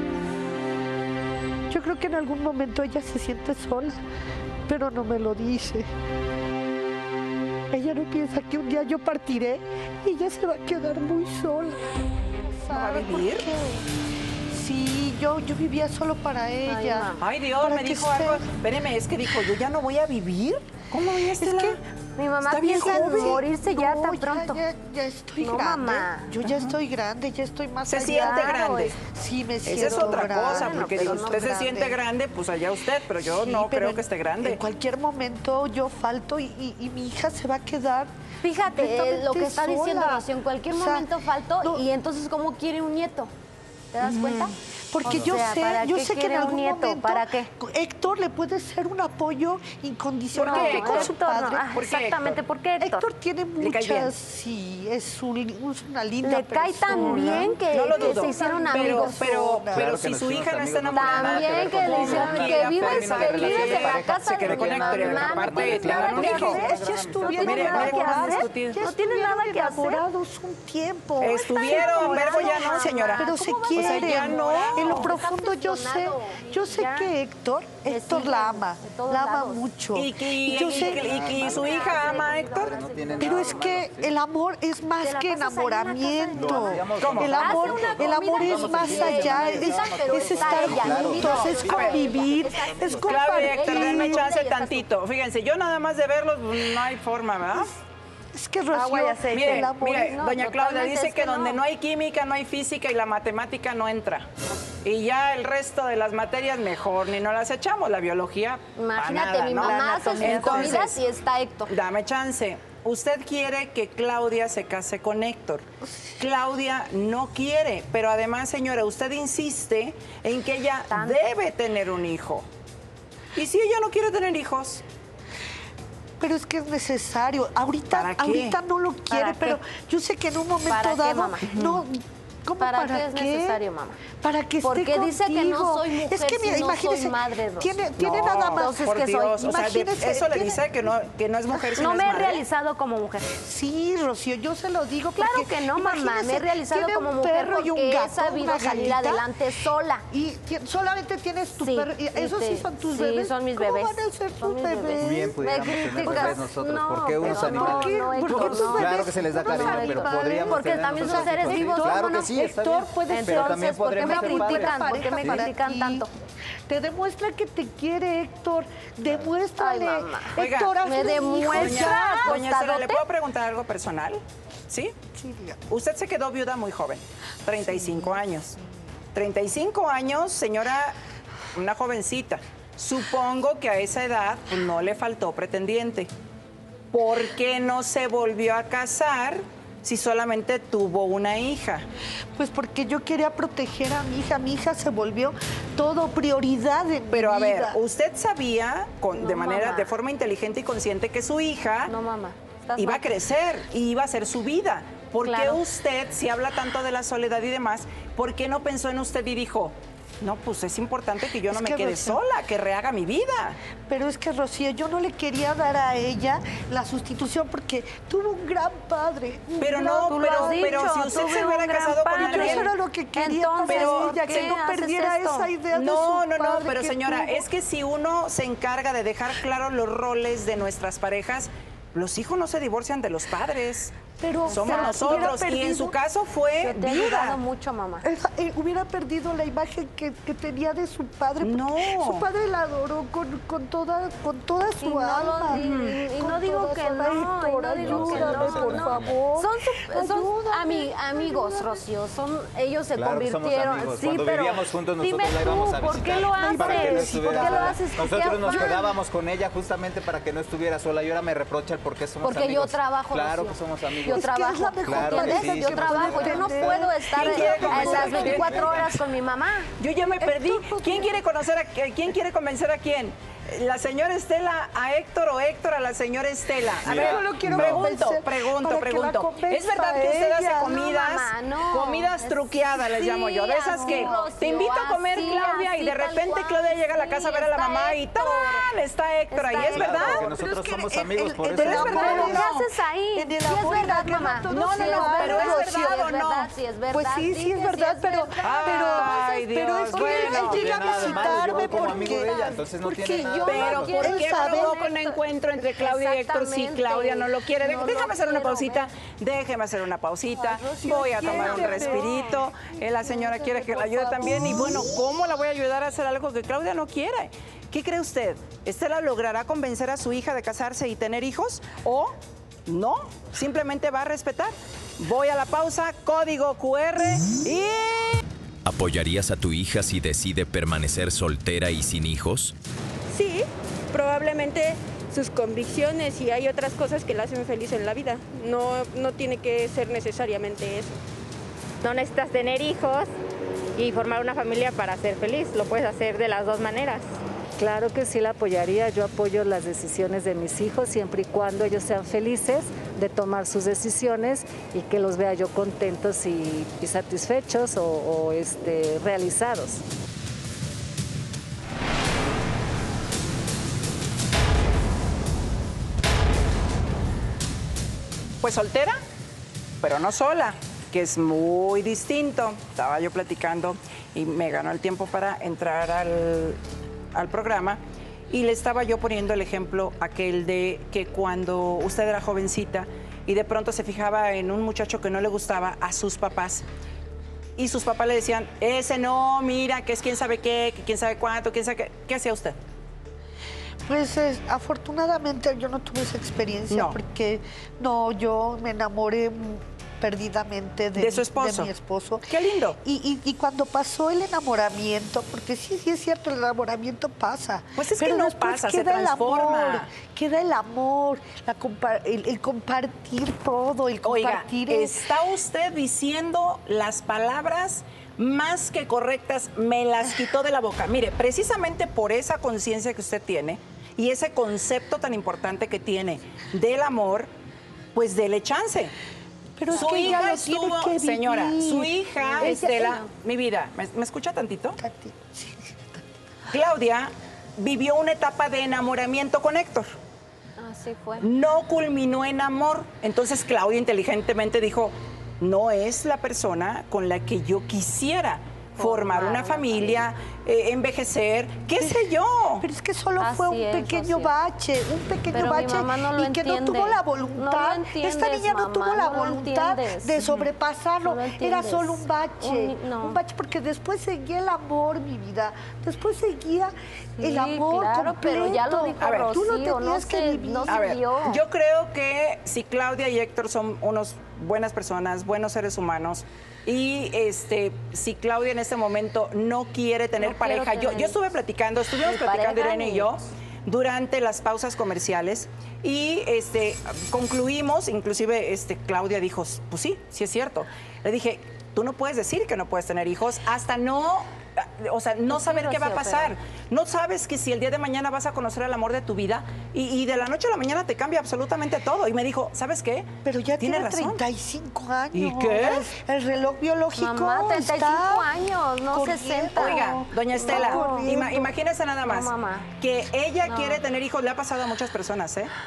Yo creo que en algún momento ella se siente sola, pero no me lo dice. Ella no piensa que un día yo partiré y ella se va a quedar muy sola. ¿Va a ¿Sabe por vivir? qué? Sí, yo, yo vivía solo para ella. mamá. Ay, Dios, Para me que dijo esté- algo. Espéreme, es que dijo, yo ya no voy a vivir. ¿Cómo doña Es Estela? que Mi mamá Está bien piensa en joven. morirse ya No, tan pronto. Ya, ya estoy No, grande. mamá. Yo ya estoy grande, ya estoy más Se allá. siente Claro, grande. es- Sí, me siento Esa es otra grande. cosa, porque pero si no usted se grande. siente grande, pues allá usted, pero yo Sí, no pero creo en- que esté grande. En cualquier momento yo falto y, y- y mi hija se va a quedar. Fíjate eh, lo que completamente está diciendo sola. Rocío, en cualquier O sea, momento faltó no- y entonces ¿cómo quiere un nieto? ¿Te das cuenta? Porque O yo sea, sé, ¿para yo qué sé que en quiere un algún nieto? momento ¿Para qué? Héctor le puede ser un apoyo incondicional ¿Por qué, con Héctor? su Héctor, no, padre. ah, ¿Por qué, exactamente, Héctor? ¿por qué Héctor? Héctor tiene ¿Le cae bien? muchas, sí, es, un- es una linda Le cae tan persona. bien que, No lo que dudo. se hicieron Pero, amigos. pero, Claro pero que si nos su hicimos hija no está amigos, no tiene nada enamorada, que También ver que con le cómo hicieron quiera que vives terminar la felices relación de en la pareja. casa Se quedó de con mi Héctor y mamá. aparte, No tienes claro, nada que hijo. hacer. Ya estuvieron Mire, mire cómo han enamorados. discutido. Ya No tiene nada que estuvieron hacer. enamorados un tiempo. Estuvieron, verbo ya no, señora. Pero se ¿Cómo vas a quieren. estar enamorado? En lo Está profundo yo sé, obsesionado. yo sé Ya. que Héctor, Le Héctor siguen la ama, de todos la ama lados. mucho. ¿Y, que- Y yo y- sé, y- y su hija ama a Héctor? No tiene pero nada es de que malo, sí. el amor es Te más la que pasas ahí en la casa de mi enamoramiento. mamá. ¿Cómo? El Hace amor, una el amor comida es con más sus allá, hijos, es, pero es está estar ella, juntos, es A ver. convivir, es A ver, compartir. Héctor, denme chance Ella está tantito. Fíjense, yo nada más de verlos no hay forma, ¿verdad? Es que Rocío, Agua y aceite. Mire, el amor mire, es- no, doña Claudia totalmente dice es que, que donde no. no hay química, no hay física y la matemática no entra. Y ya el resto de las materias mejor, ni no las echamos, la biología. pa' Imagínate, nada, mi ¿no? mamá hace sus Entonces, comidas y está Héctor. Dame chance. Usted quiere que Claudia se case con Héctor. Claudia no quiere, pero además, señora, usted insiste en que ella Tanto. debe tener un hijo. ¿Y si ella no quiere tener hijos? Pero es que es necesario. Ahorita, ¿Para qué? ahorita no lo quiere, qué? pero yo sé que en un momento ¿Para qué, dado mamá? no. ¿Cómo ¿Para para, qué es necesario, mamá? Para que esté Porque dice que no contigo. soy mujer Es que mira, si no soy imagínese, madre, Ros. tiene, tiene No, nada más. Entonces, por ¿qué soy? Dios, o sea, de- Imagínese, eso le tiene- dice que no, que no es mujer, sino No es me he madre. realizado como mujer. Sí, Rocío, yo se lo digo. Claro porque que no, mamá. imagínese, Me he realizado tiene como un mujer perro y un porque he gato, sabido una salir gatita, adelante sola. Y ti- solamente tienes tu Sí, perro. Y esos sí este, son tus sí, bebés. son mis ¿Cómo bebés. van a ser Son tus mis bebés. bebés? Bien pudiéramos Me tener criticas. bebés nosotros. No, ¿Por qué unos pero no, animales? ¿Por qué? no, ¿Por qué Héctor, tus no. bebés? Claro que se les da No, cariño, no, pero no, podríamos Porque tener también son nosotros seres hijos. vivos, Claro ¿cómo que no? sí, está Héctor bien. puede ser- Pero también Entonces, ¿por qué podremos me ser padres. critican? ¿Por qué me Pareja para critican ti. tanto? Te demuestra que te quiere, Héctor. Demuéstrale. Ay, mamá. Oiga, Héctor, hazle me un hijo demuestra. ya. Doña Estela, ¿le ¿Acostadote? puedo preguntar algo personal? ¿Sí? Sí, diga. Usted se quedó viuda muy joven, treinta y cinco años. treinta y cinco años, señora, una jovencita. Supongo que a esa edad pues, no le faltó pretendiente. ¿Por qué no se volvió a casar si solamente tuvo una hija? Pues porque yo quería proteger a mi hija. Mi hija se volvió todo prioridad en Pero mi a ver, vida. usted sabía con, No, de manera, mamá. de forma inteligente y consciente que su hija No, mamá. Estás iba a mal. crecer y iba a ser su vida. ¿Por Claro. qué usted, si habla tanto de la soledad y demás, por qué no pensó en usted y dijo, no, pues es importante que yo no Es me que, quede Rocío, sola, que rehaga mi vida? Pero es que, Rocío, yo no le quería dar a ella la sustitución porque tuvo un gran padre. un Pero gran no, Tú lo pero, has dicho, pero si usted tuve se hubiera un gran casado con padre. Pero eso alguien... era lo lo que quería Entonces, para ella, ¿por que qué no haces perdiera esto? esa idea de No, su no, no, padre pero que señora, tuvo. es que si uno se encarga de dejar claros los roles de nuestras parejas, los hijos no se divorcian de los padres. Pero somos o sea, nosotros. hubiera Y en su perdido- caso fue Yo te he viuda. ayudado mucho, mamá. Esa- eh, hubiera perdido la imagen que, que tenía de su padre. porque No. Su padre la adoró con, con, toda, con toda su Y no, alma. lo- y- y con no digo toda que su alma. no, y Héctor, no digo que ayúdame, no, por no. favor. Son, su- son Ayúdame, ami- amigos, Rocío. Son, ellos se Claro que somos convirtieron. amigos. Sí, Cuando pero vivíamos juntos, nosotros dime la íbamos tú, a ¿por visitar qué lo haces? para que no ¿Por estuviera qué lo sola. haces? ¿Qué Nosotros nos afán? quedábamos con ella justamente para que no estuviera sola y ahora me reprocha el por qué somos Porque amigos. yo trabajo, Claro Rocío. que somos amigos. Yo Es que es trabajo, la mejor Claro que ¿entiendes? sí, yo siempre trabajo, podemos yo no entender. puedo estar ¿Quién quiere a convencer? las veinticuatro horas con mi mamá. Yo ya me perdí. ¿Quién quiere conocer a quién quiere convencer a quién? ¿La señora Estela a Héctor o Héctor a la señora Estela? A Mira, ver, yo lo quiero pregunto, convencer pregunto, para que la pregunto. convenza ¿Es verdad que usted ella? hace No, comidas, mamá, no. comidas Es- truqueadas, les sí, llamo yo? De esas que amor, te invito a comer, así, Claudia, y así, de tal repente cual, Claudia llega a la sí, casa a ver a la está mamá y Héctor. ¡tarán! Está Héctor ahí, Está ¿es Claro, verdad? porque nosotros que somos el- amigos, el- por el- eso pero es somos verdad, amigos. ¿Qué haces ahí? En el Sí, amor es y la verdad, guerra mamá. todo No, se no, no, vale, pero es Rocío. verdad o es no. verdad, sí es verdad. Pues sí, sí Di es que verdad, es pero, verdad. pero, Ay, pero Dios, es que bueno. él No llega tiene a nada de malo, visitarme yo como amigo porque, de ella, entonces no porque tiene nada de yo Pero malo. ¿por él qué sabe- provoca un encuentro entre Claudia y Héctor si Exactamente. Claudia no lo quiere? No Déjame lo hacer una quiero, pausita. Déjeme hacer una pausita. Ay, Rocío, Voy a tomar un quiéreme. respirito. Eh, La señora quiere que la ayude por también. Y favor. bueno, ¿cómo la voy a ayudar a hacer algo que Claudia no quiere? ¿Qué cree usted? ¿Estela logrará convencer a su hija de casarse y tener hijos? ¿O no? Simplemente va a respetar. Voy a la pausa, código Q R y... ¿Apoyarías a tu hija si decide permanecer soltera y sin hijos? Sí, probablemente sus convicciones y hay otras cosas que la hacen feliz en la vida. No, no tiene que ser necesariamente eso. No necesitas tener hijos y formar una familia para ser feliz. Lo puedes hacer de las dos maneras. Claro que sí la apoyaría. Yo apoyo las decisiones de mis hijos siempre y cuando ellos sean felices de tomar sus decisiones y que los vea yo contentos y, y satisfechos o, o, este, realizados. Pues soltera, pero no sola, que es muy distinto. Estaba yo platicando y me ganó el tiempo para entrar al, al programa y le estaba yo poniendo el ejemplo aquel de que cuando usted era jovencita y de pronto se fijaba en un muchacho que no le gustaba a sus papás y sus papás le decían, ese no, mira, que es quién sabe qué, que quién sabe cuánto, quién sabe qué. ¿Qué hacía usted? Pues es- afortunadamente yo no tuve esa experiencia No. porque no, yo me enamoré perdidamente de, ¿De su mi- esposo? de mi esposo. ¡Qué lindo! Y, y- y cuando pasó el enamoramiento, porque sí, sí es cierto, el enamoramiento pasa. Pues es que pero no después pasa, se queda el transforma. amor, queda el amor, la compa- el, el compartir todo, el Oiga, compartir... el- está usted diciendo las palabras más que correctas, me las quitó de la boca. Mire, precisamente por esa conciencia que usted tiene y ese concepto tan importante que tiene del amor, pues dele chance. Pero es su que ella hija lo tiene estuvo, que vivir. señora, su hija, Ella- Estela, ella- mi vida, ¿me, me escucha tantito? Tati, sí. Claudia vivió una etapa de enamoramiento con Héctor. Así fue. No culminó en amor. Entonces Claudia inteligentemente dijo, no es la persona con la que yo quisiera formar una familia, eh, envejecer, qué sé yo. Pero es que solo Así fue un es, pequeño Rocío. bache, un pequeño Pero mi bache mamá no lo y que no entiende. tuvo la No voluntad. lo entiendes, Esta niña no mamá, tuvo la no lo voluntad entiendes. de sobrepasarlo. No lo Era entiendes. solo un bache, Un- no. un bache porque después seguía el amor, mi vida. Después seguía el Sí, amor claro, completo. pero ya lo dijo A ver, tú lo Rocío, tenías no que se- vivir. no se A ver, dio. yo creo que si Claudia y Héctor son unos buenas personas, buenos seres humanos, y este, si Claudia en este momento no quiere tener No quiero pareja, yo, tener yo estuve platicando, estuvimos ni platicando pareja, Irene y ni yo hijos. durante las pausas comerciales y este, concluimos, inclusive este, Claudia dijo, pues sí, sí es cierto. Le dije, tú no puedes decir que no puedes tener hijos hasta no... O sea, no Pues sí, saber qué va a Rocío, pasar. pero- No sabes que si el día de mañana vas a conocer al amor de tu vida y, y de la noche a la mañana te cambia absolutamente todo. Y me dijo, ¿sabes qué? Pero ya Tiene tiene razón. treinta y cinco años. ¿Y qué? El reloj biológico Mamá, treinta y cinco está años, no corriendo. sesenta. Oiga, doña Estela, corriendo. ima- imagínese nada más No, mamá. que ella No. quiere tener hijos. Le ha pasado a muchas personas, ¿eh?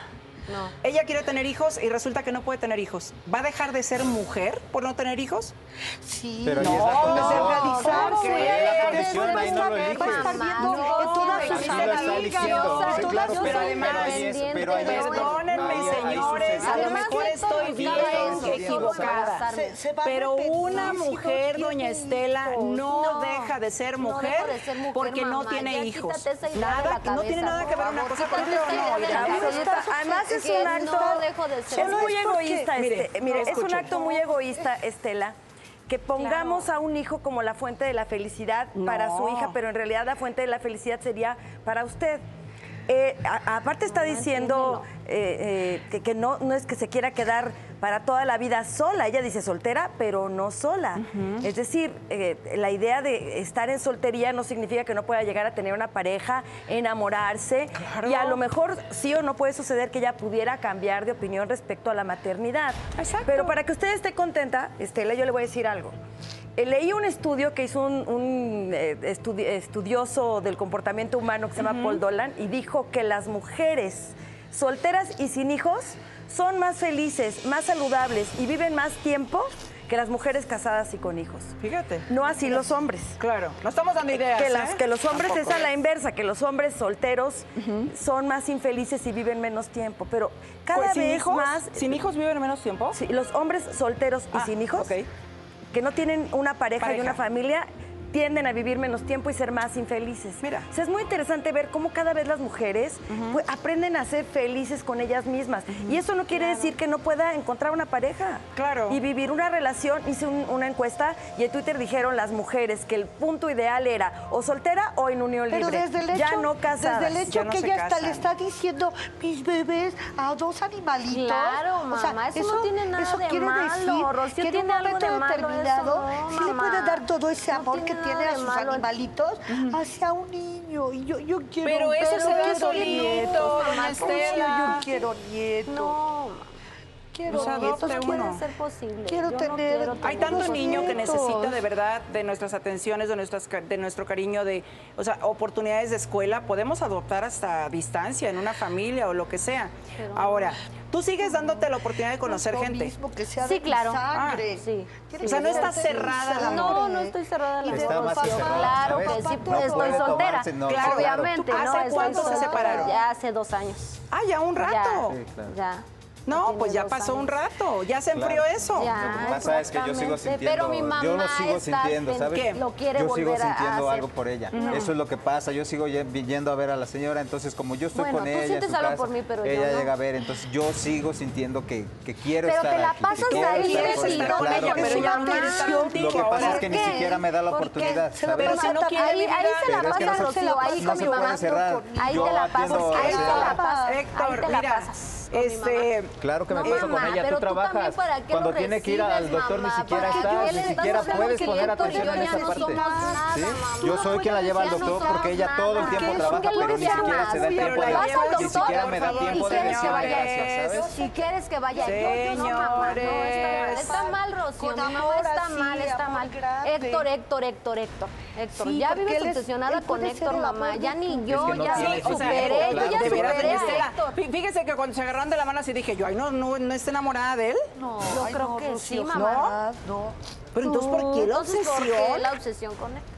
No. Ella quiere tener hijos y resulta que no puede tener hijos. ¿Va a dejar de ser mujer por no tener hijos? Sí. Pero ahí no, es la condición. de realizarse. Ahí es la condición, ahí no lo elige. Va a estar viendo No, en todas ahí sus sí lo está amigas, eligiendo. en Sí, todas claro, sus pero además, ahí es- pero ahí es- perdónenme, ahí- ahí señores, sucede. a lo mejor estoy bien equivocada. Se- se va a Pero arrepentir una si no mujer, tiene doña Estela, hijos. no, No, deja de ser no mujer, dejo de ser mujer, porque no mamá. tiene Ya hijos. quítate esa idea de Nada, la no tiene cabeza, nada que ver por una favor. cosa con Quítate otra. esa No, idea de la Irán. cabeza. Además es Que un acto, no dejo de ser es muy mujer. egoísta, Mire, este, mire, es un escuche. acto muy egoísta, Estela, que pongamos a un hijo como la fuente de la felicidad para su No. hija, pero en realidad la fuente de la felicidad sería para usted. Eh, a- aparte está diciendo eh, eh, que, que no, no es que se quiera quedar para toda la vida sola. Ella dice soltera, pero no sola. Es decir, eh, la idea de estar en soltería no significa que no pueda llegar a tener una pareja, enamorarse. Claro. Y a lo mejor sí o no puede suceder que ella pudiera cambiar de opinión respecto a la maternidad. Exacto. Pero para que usted esté contenta, Estela, yo le voy a decir algo. Eh, Leí un estudio que hizo un, un, eh, estudi- estudioso del comportamiento humano que se llama Paul Dolan y dijo que las mujeres solteras y sin hijos son más felices, más saludables y viven más tiempo que las mujeres casadas y con hijos. Fíjate. No así los hombres. Claro, no estamos dando ideas. Que, las, ¿eh? que los hombres Tampoco. es a la inversa, que los hombres solteros son más infelices y viven menos tiempo. Pero cada Pues, ¿sin vez hijos? más... ¿Sin hijos viven menos tiempo? Sí, los hombres solteros y Ah, sin hijos, ok. que no tienen una pareja, Pareja. y una familia, tienden a vivir menos tiempo y ser más infelices. Mira. O sea, es muy interesante ver cómo cada vez las mujeres pues, aprenden a ser felices con ellas mismas. Y eso no quiere decir que no pueda encontrar una pareja. Claro. Y vivir una relación. Hice un- una encuesta y en Twitter dijeron las mujeres que el punto ideal era o soltera o en unión Pero libre. desde el hecho, ya no casadas. desde el hecho Ya no que se ella hasta casan. le está diciendo mis bebés a dos animalitos. Claro, O sea, mamá, eso no tiene nada eso de quiere malo, decir Rocío, que en un tiene algo momento de malo determinado eso, no, sí le mamá. puede dar todo ese No amor que tiene tiene nada a de sus malo. animalitos hacia un niño. Y yo, yo quiero Pero eso pero se da quiero solito, nietos, doña mamá, Estela. Yo quiero nietos. No, Quiero Pues adopte nietos. uno. puede ser posible. Quiero Yo no tener- quiero Hay tener tanto Los niño que nietos. necesita de verdad de nuestras atenciones, de, nuestras, ca- de nuestro cariño, de o sea, oportunidades de escuela. Podemos adoptar hasta a distancia, en una familia o lo que sea. Pero- Ahora, tú sigues dándote la oportunidad de conocer Lo gente. mismo que sea Sí, de mi claro. sangre. Ah, sí. Tiene O sea, que no ser estás de mi cerrada al sangre. amor. No, no estoy cerrada a la Está más relación. cerrada, Claro ¿sabes? que sí, No estoy puede soltera. tomarse, no, Claro. Obviamente, ¿Hace ¿no? Estoy cuánto se soltera. separaron? Ya hace dos años. Ah, ya un rato. Ya, Sí, claro. ya. No, Tiene pues ya dos pasó un años. rato. Ya se enfrió Claro. eso. Ya, Lo que pasa es que yo sigo exactamente. sintiendo, Pero mi mamá yo lo sigo está sintiendo, pen- ¿sabes? ¿Qué? Lo quiere yo sigo volver a sintiendo hacer. algo por ella. Eso es lo que pasa. Yo sigo ye- yendo a ver a la señora, entonces como yo estoy Bueno, con tú ella en sientes su algo casa, por mí, pero yo ella no. llega a ver, entonces yo sigo sintiendo que, que quiero Pero estar te la aquí, pasas que quiero ahí estar con metido, ella, con claro ella, que pero sí. ya no quiere estar contigo. Lo que pasa ahora. es que ni ¿Por qué? siquiera me da la ¿Por qué? oportunidad, Se lo ¿sabes? Pero si no quiere ahí, ahí vivir, se la pero es que pasa, no se- Rocío, ahí no con se mi puede mamá. cerrar. Ahí Yo te la atiendo pasas, ahí te esa- la pasas. Héctor, Ahí te la mira, pasas. con mi este, mamá. Claro que me No, paso con mamá, ella, pero tú tú también, trabajas. ¿para qué Cuando lo tiene que ir al recibes, doctor ni mamá? siquiera Porque estás, yo ni le estás siquiera hablando puedes que poner Héctor y atención yo en ya esa no parte. somos nada, ¿Sí? mamá. Yo soy quien la lleva al Ya no doctor somos porque ella todo el nada. tiempo ¿Qué? trabaja, ¿Qué pero lo ni siquiera llamas? se da el Pero tiempo la de lleva al ni doctor, siquiera por me da favor, tiempo y de quieres que decirle vaya gracias, ¿sabes? Si quieres que vaya yo, yo no, mamá. No, está mal, está mal, Rocío. Con Mi mamá amor está así, mal, está amor mal. grande. Héctor, Héctor, Héctor, Héctor. Héctor, Sí, ya porque vives él es- obsesionada él con puede ser Héctor, el mamá. amor Ya de ni tu yo, vida. Es que no ya tiene me ese o sea, superé. tiempo, Yo claro, ya de verdad, superé a Estela, Héctor. fí- fíjese que cuando se agarraron de la mano así dije yo, ay, no, no, no está enamorada de él. No, Yo ay, creo no, que Rocío, sí, mamá. No, Pero entonces, ¿por qué la Entonces, ¿por qué obsesión? la obsesión con él?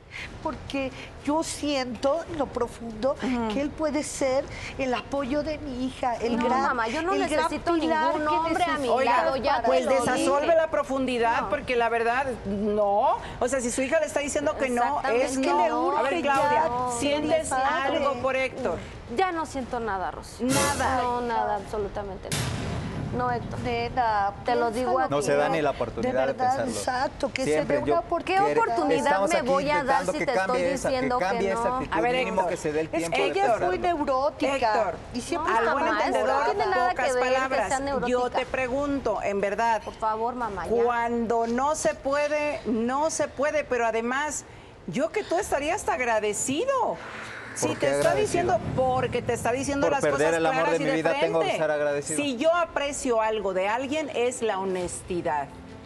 porque yo siento en lo profundo que él puede ser el apoyo de mi hija, el No, gran mamá, yo no el gran necesito pilar ningún que hombre a mi necesito lado, para ya te Pues lo desasolve dije. la profundidad, No. porque la verdad, no. O sea, si su hija le está diciendo que no, es Exactamente, no. le urge A ver, ya, Claudia, no. ¿sientes Dile, padre. algo por Héctor? Ya no siento nada, Rosy. Nada. No, nada, absolutamente nada. No, Héctor. Nena, Te lo digo a No ti. se da ni la oportunidad de, de verdad, pensarlo. exacto, que Siempre se dé yo una oportunidad. ¿Qué oportunidad Estamos me aquí voy a dar intentando si que te cambie estoy esa- diciendo que que cambie no? esa actitud, A ver, mínimo Héctor, que se dé el es tiempo ella de Ella es muy pensarlo. neurótica Héctor, y siempre No, está al buen mamá, eso no entendedor, tiene nada que pocas ver que sea palabras. neurótica. Yo te pregunto, en verdad, Por favor, mamá, ya. cuando no se puede, no se puede, pero además, yo que tú estarías hasta agradecido. Si ¿Por te qué está agradecido? diciendo, porque te está diciendo Por las perder cosas el amor claras de y mi de vida, frente. tengo que estar agradecido. Si yo aprecio algo de alguien, es la honestidad.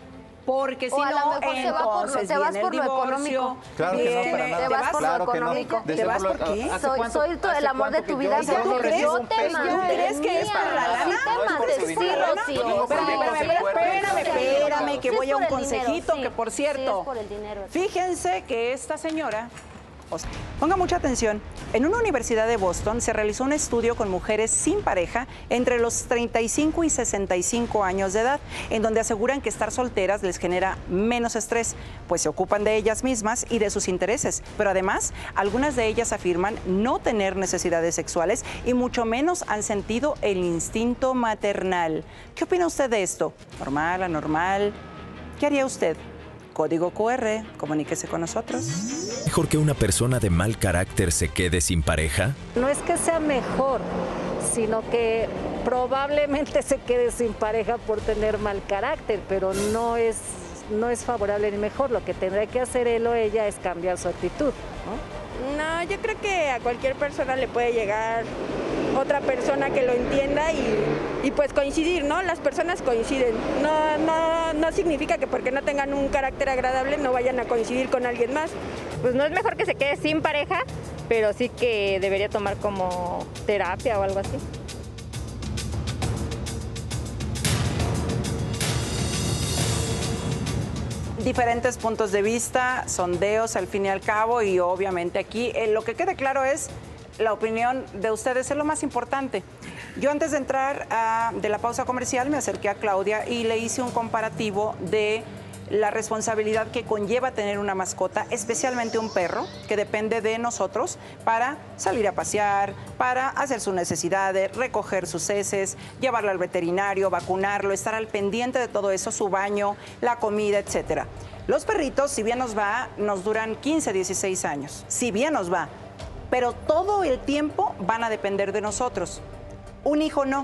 Porque si o a no, lo mejor se va por lo, te vas por lo económico. Claro que no, para nada. Te vas por claro lo económico. No. ¿Te vas por qué? Soy, soy todo el amor de tu vida, yo pero crees, yo te ¿tú crees que es para la lana? Sí te mates, sí, Rocío. Espérame, espérame, espérame, que voy a un consejito, que por cierto, por el dinero. fíjense que esta señora, o sea, ponga mucha atención, en una universidad de Boston se realizó un estudio con mujeres sin pareja entre los treinta y cinco y sesenta y cinco años de edad, en donde aseguran que estar solteras les genera menos estrés, pues se ocupan de ellas mismas y de sus intereses. Pero además, algunas de ellas afirman no tener necesidades sexuales y mucho menos han sentido el instinto maternal. ¿Qué opina usted de esto? ¿Normal, anormal? ¿Qué haría usted? Código cu erre, comuníquese con nosotros. ¿Mejor que una persona de mal carácter se quede sin pareja? No es que sea mejor, sino que probablemente se quede sin pareja por tener mal carácter, pero no es, no es favorable ni mejor. Lo que tendrá que hacer él o ella es cambiar su actitud, ¿no? No, yo creo que a cualquier persona le puede llegar otra persona que lo entienda y, y pues coincidir, ¿no? Las personas coinciden. No, no, no significa que porque no tengan un carácter agradable no vayan a coincidir con alguien más. Pues no es mejor que se quede sin pareja, pero sí que debería tomar como terapia o algo así. Diferentes puntos de vista, sondeos al fin y al cabo, y obviamente aquí eh, lo que quede claro es la opinión de ustedes, es lo más importante. Yo antes de entrar a, de la pausa comercial me acerqué a Claudia y le hice un comparativo de la responsabilidad que conlleva tener una mascota, especialmente un perro, que depende de nosotros para salir a pasear, para hacer sus necesidades, recoger sus heces, llevarlo al veterinario, vacunarlo, estar al pendiente de todo eso, su baño, la comida, etcétera. Los perritos, si bien nos va, nos duran quince, dieciséis años, si bien nos va, pero todo el tiempo van a depender de nosotros. Un hijo no.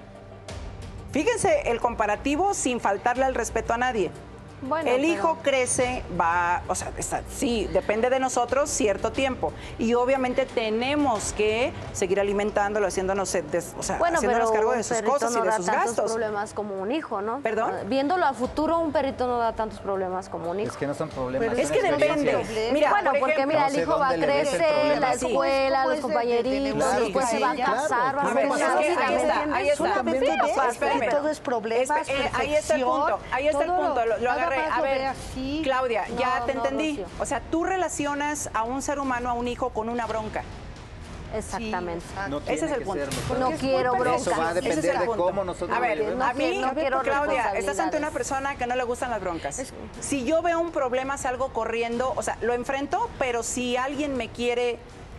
Fíjense el comparativo sin faltarle al respeto a nadie. Bueno, el hijo pero... crece, va, o sea, está, sí, depende de nosotros cierto tiempo. Y obviamente tenemos que seguir alimentándolo, haciéndonos, des, o sea, bueno, haciéndonos cargo de sus cosas no y de da sus tantos gastos. Problemas como un hijo, ¿no? ¿Perdón? Viéndolo a futuro, un perrito no da tantos problemas como un hijo. Es que no son problemas. Pero es que depende. Mira, bueno, por porque ejemplo, mira, el hijo no va a crecer, la escuela, sí, los compañeritos, claro, después se va a casar, va a ver, empezar a ahí vida. está, ahí está. Solamente de todo es problemas, eh, ahí está el punto, ahí está el punto, lo, lo agarré. A ver, Claudia, ya no, te no, entendí. Rocío. O sea, tú relacionas a un ser humano, a un hijo, con una bronca. Exactamente. Sí, no ese es el punto. No quiero bronca. Eso va a depender de cómo nosotros A ver, lo a mí, no quiero Claudia, estás ante una persona que no le gustan las broncas. Es... Si yo veo un problema, salgo corriendo, o sea, lo enfrento, pero si alguien me quiere,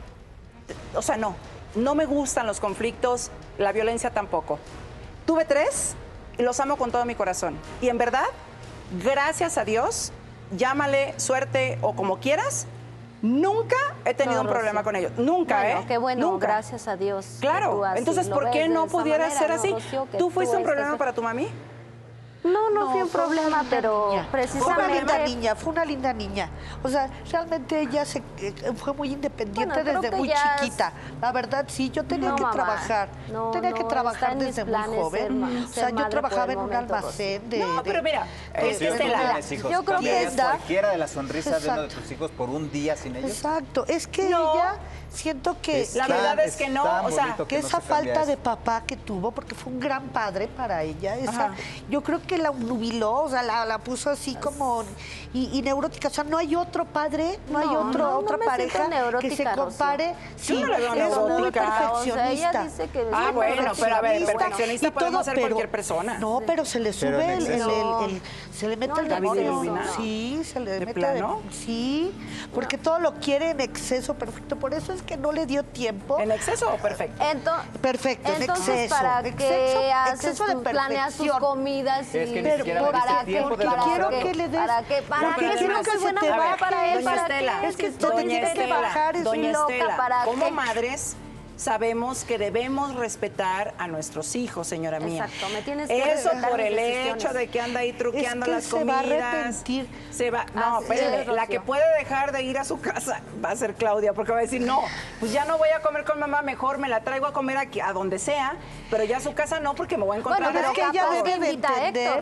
o sea, no, no me gustan los conflictos, la violencia tampoco. Tuve tres y los amo con todo mi corazón. Y en verdad, gracias a Dios, llámale suerte o como quieras, nunca he tenido no, un problema con ellos. Nunca, bueno, ¿eh? Qué bueno, nunca. Gracias a Dios. Claro, entonces, ¿por qué no pudiera ser así? No, Rocío, ¿Tú fuiste tú un problema estás... para tu mami? No, no, no fui un problema, pero niña. precisamente... Fue una linda niña, fue una linda niña. O sea, realmente ella se, eh, fue muy independiente bueno, desde muy chiquita. Es... La verdad, sí, yo tenía no, que mamá. trabajar. No, tenía no, que trabajar desde muy joven. Ser, o sea, yo trabajaba en un almacén de... No, pero mira, de, es que Estela, yo creo que es cualquiera de las sonrisas de uno de tus hijos por un día sin ellos. Exacto, es que no. ella... Siento que... Es la verdad es que no, o sea, que, que no esa falta de papá que tuvo, porque fue un gran padre para ella, esa, yo creo que la nubiló, o sea, la, la puso así como... Y, y neurótica, o sea, no hay otro padre, no, no hay otro, no, otra no pareja que se compare. Sí, no es muy perfeccionista. O sea, ella dice que ah, bueno, pero a ver, perfeccionista y podemos todo, ser pero, cualquier persona. No, pero se le sube el, el, el, el... Se le mete no, el demonio. No. Sí, se le ¿De mete... plano? De, sí, porque no. todo lo quiere en exceso perfecto. Por eso es que no le dio tiempo. ¿En exceso o perfecto? Entonces, perfecto, en entonces, exceso. ¿para exceso, qué haces exceso tus, de planeas tus comidas? Y es que pero, ni para que, porque quiero que le des... ¿Para qué? ¿Para porque qué? quiero No que soy se buena te mamá para él. Doña ¿Para Estela, qué? Es que Doña tienes que bajar. Doña Estela, ¿para como qué? madres... Sabemos que debemos respetar a nuestros hijos, señora mía. Exacto, me tienes que Eso por el decisiones. hecho de que anda ahí truqueando es que las se comidas. Se va a arrepentir. Se va, no, Así espérame, es, la que puede dejar de ir a su casa va a ser Claudia, porque va a decir, no, pues ya no voy a comer con mamá, mejor me la traigo a comer aquí, a donde sea, pero ya a su casa no, porque me voy a encontrar. Bueno, pero es que ella debe de entender...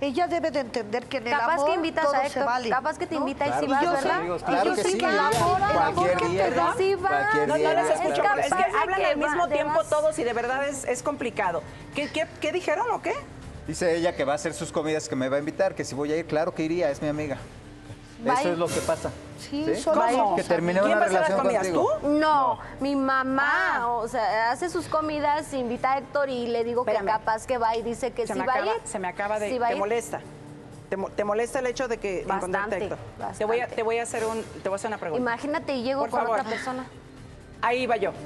Ella debe de entender que en el capaz amor que invitas todo a se Héctor, vale. capaz que te invita Claro, y si vas, claro, ¿verdad? amigos, Y claro yo que sé sí. que el amor, el amor Cualquier que día, te ¿verdad? sí vas. Cualquier No, no día les ya escucho, está. es que capaz de hablan que al mismo va- de tiempo vas- todos y de verdad es, es complicado. ¿Qué, qué, ¿Qué dijeron o qué? Dice ella que va a hacer sus comidas, que me va a invitar, que si voy a ir, claro que iría, es mi amiga. Va a Eso ir. es lo que pasa. Sí, ¿Sí? solo ¿Cómo? Que terminé ¿Quién una va a hacer las relación comidas, contigo. tú? No, mi mamá, Ah. o sea, hace sus comidas, invita a Héctor y le digo Espérame. que capaz que va y dice que Se sí me va acaba, a ir. se me acaba de... Sí va a ¿Te ir. molesta? ¿Te, mo- te molesta el hecho de que de encontrarte a Bastante, Héctor? Te voy, a, bastante. te voy a hacer un, te voy a hacer una pregunta. Imagínate y llego Por con favor. otra persona. Ahí va yo.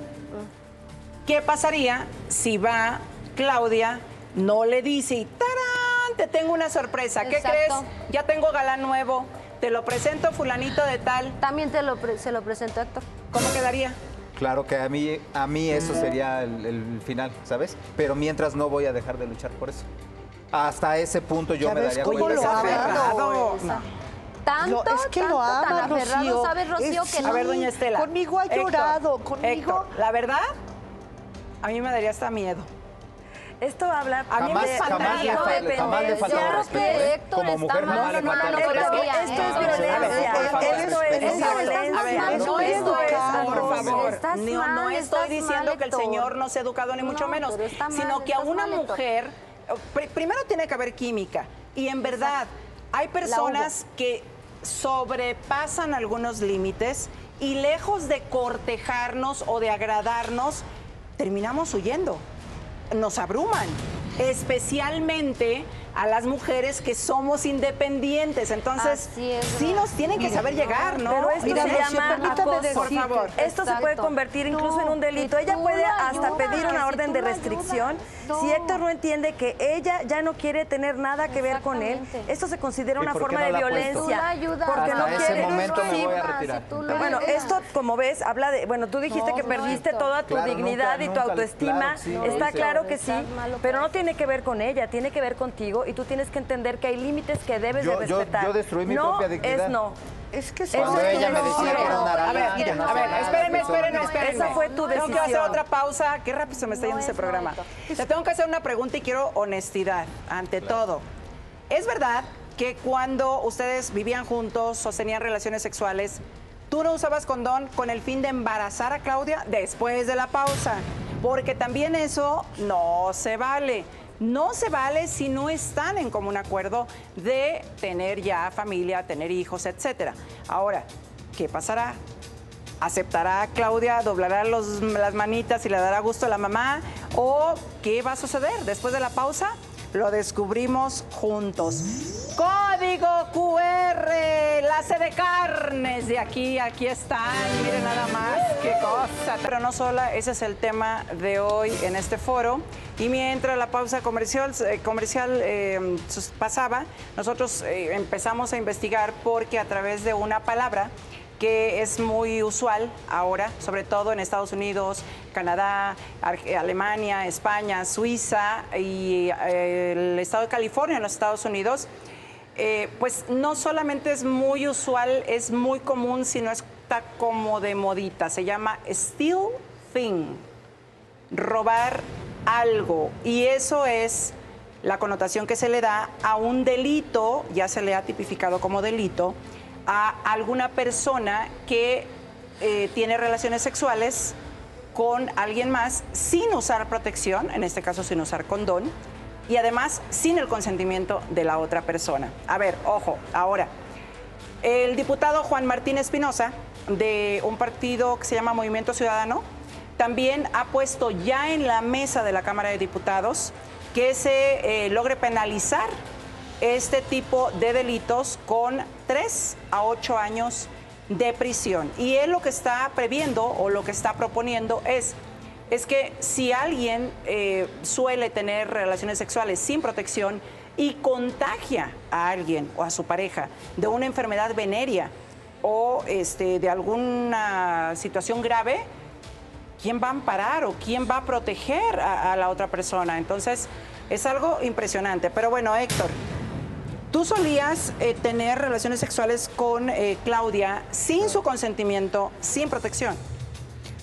¿Qué pasaría si va Claudia, no le dice y ¡tarán! Te tengo una sorpresa. ¿Qué Exacto. crees? Ya tengo galán nuevo. Te lo presento fulanito de tal. También te lo pre- se lo presento a Héctor. ¿Cómo quedaría? Claro que a mí, a mí eso sería el, el final, ¿sabes? Pero mientras no voy a dejar de luchar por eso. Hasta ese punto yo Ya me ves daría cómo cuenta. lo que- ama. Aferrado. Esa. Tanto, Lo- es que tanto, lo ama, tan aferrado, Rocío. ¿sabes, Rocío? Es- Que A no. ver, doña Estela. Conmigo ha Héctor, llorado, conmigo- Héctor, la verdad, a mí me daría hasta miedo. Esto habla A mí Jamás, me jamás, le, faltaría fa- jamás le faltó Yo creo respeto, que ¿eh? Héctor Como está mujer mal, jamás le no, faltó no, respeto. pero Esto, todavía, esto ¿eh? es A ver, violencia. por favor, Esto es respeto. violencia. A ver, mal, no tú esto es, educado. por favor, Estás no, no mal, estoy estás diciendo mal, que el Héctor. señor no sea educado ni mucho No, menos, pero está mal, sino que a estás una mal, Héctor. mujer, pr- primero tiene que haber química y en verdad hay personas que sobrepasan algunos límites y lejos de cortejarnos o de agradarnos, terminamos huyendo, nos abruman, especialmente a las mujeres que somos independientes. Entonces, Así es, sí Ro. nos tienen que saber llegar, ¿no? Pero esto Mira, se Rocío, llama permítame acoso. decirte. Por favor. Esto se puede Exacto. convertir incluso No, en un delito. y Ella tú puede lo hasta ayudas, pedir que una si orden tú de lo restricción. ayudas. Si No. Héctor no entiende que ella ya no quiere tener nada que ver con él, Exactamente. esto se considera ¿Y una por qué forma no de la ha puesto? Tú la violencia. ayudas. Porque Hasta no ese quiere. momento me voy a Sí, retirar. si tú lo Bueno, ayudas. esto, como ves, habla de, bueno, tú dijiste No, que no, perdiste Héctor. toda tu Claro, dignidad nunca, y tu nunca, autoestima. claro, sí, lo Está hice. claro que sí, Estás malo, pero no pues. tiene que ver con ella, tiene que ver contigo y tú tienes que entender que hay límites que debes Yo- de yo- respetar. yo destruí mi no propia dignidad. es no. Es que Cuando Eso es ella me tu decía que era una A ver, araña, que no a hacía ver, nada, espérenme, que solo espérenme, me- espérenme. Esa fue tu Tengo que hacer decisión. otra pausa. Qué rápido se me está No yendo es ese programa. momento. Te tengo que hacer una pregunta y quiero honestidad, ante todo. ¿Es verdad que cuando ustedes vivían juntos o tenían relaciones sexuales, tú no usabas condón con el fin de embarazar a Claudia después de la pausa? Porque también eso no se vale. No se vale si no están en común acuerdo de tener ya familia, tener hijos, etcétera. Ahora, ¿qué pasará? ¿Aceptará Claudia, doblará los- las manitas y le dará gusto a la mamá? ¿O qué va a suceder después de la pausa? Lo descubrimos juntos. Código Q R, la C de carnes de aquí, aquí están. Miren nada más, qué cosa. Pero no sola, ese es el tema de hoy en este foro. Y mientras la pausa comercial, eh, comercial eh, sus- pasaba, nosotros eh, empezamos a investigar porque a través de una palabra que es muy usual ahora, sobre todo en Estados Unidos, Canadá, Ar- Alemania, España, Suiza y eh, el estado de California en los Estados Unidos, eh, pues no solamente es muy usual, es muy común, sino está como de modita. Se llama steal thing, robar algo. Y eso es la connotación que se le da a un delito, ya se le ha tipificado como delito, a alguna persona que eh, tiene relaciones sexuales con alguien más sin usar protección, en este caso sin usar condón, y además sin el consentimiento de la otra persona. A ver, ojo, ahora, el diputado Juan Martín Espinosa, de un partido que se llama Movimiento Ciudadano, también ha puesto ya en la mesa de la Cámara de Diputados que se eh, logre penalizar este tipo de delitos con tres a ocho años de prisión. Y él lo que está previendo o lo que está proponiendo es, es que si alguien eh, suele tener relaciones sexuales sin protección y contagia a alguien o a su pareja de una enfermedad venérea o este, de alguna situación grave, ¿quién va a amparar o quién va a proteger a, a la otra persona? Entonces, es algo impresionante. Pero bueno, Héctor, tú solías eh, tener relaciones sexuales con eh, Claudia sin su consentimiento, sin protección.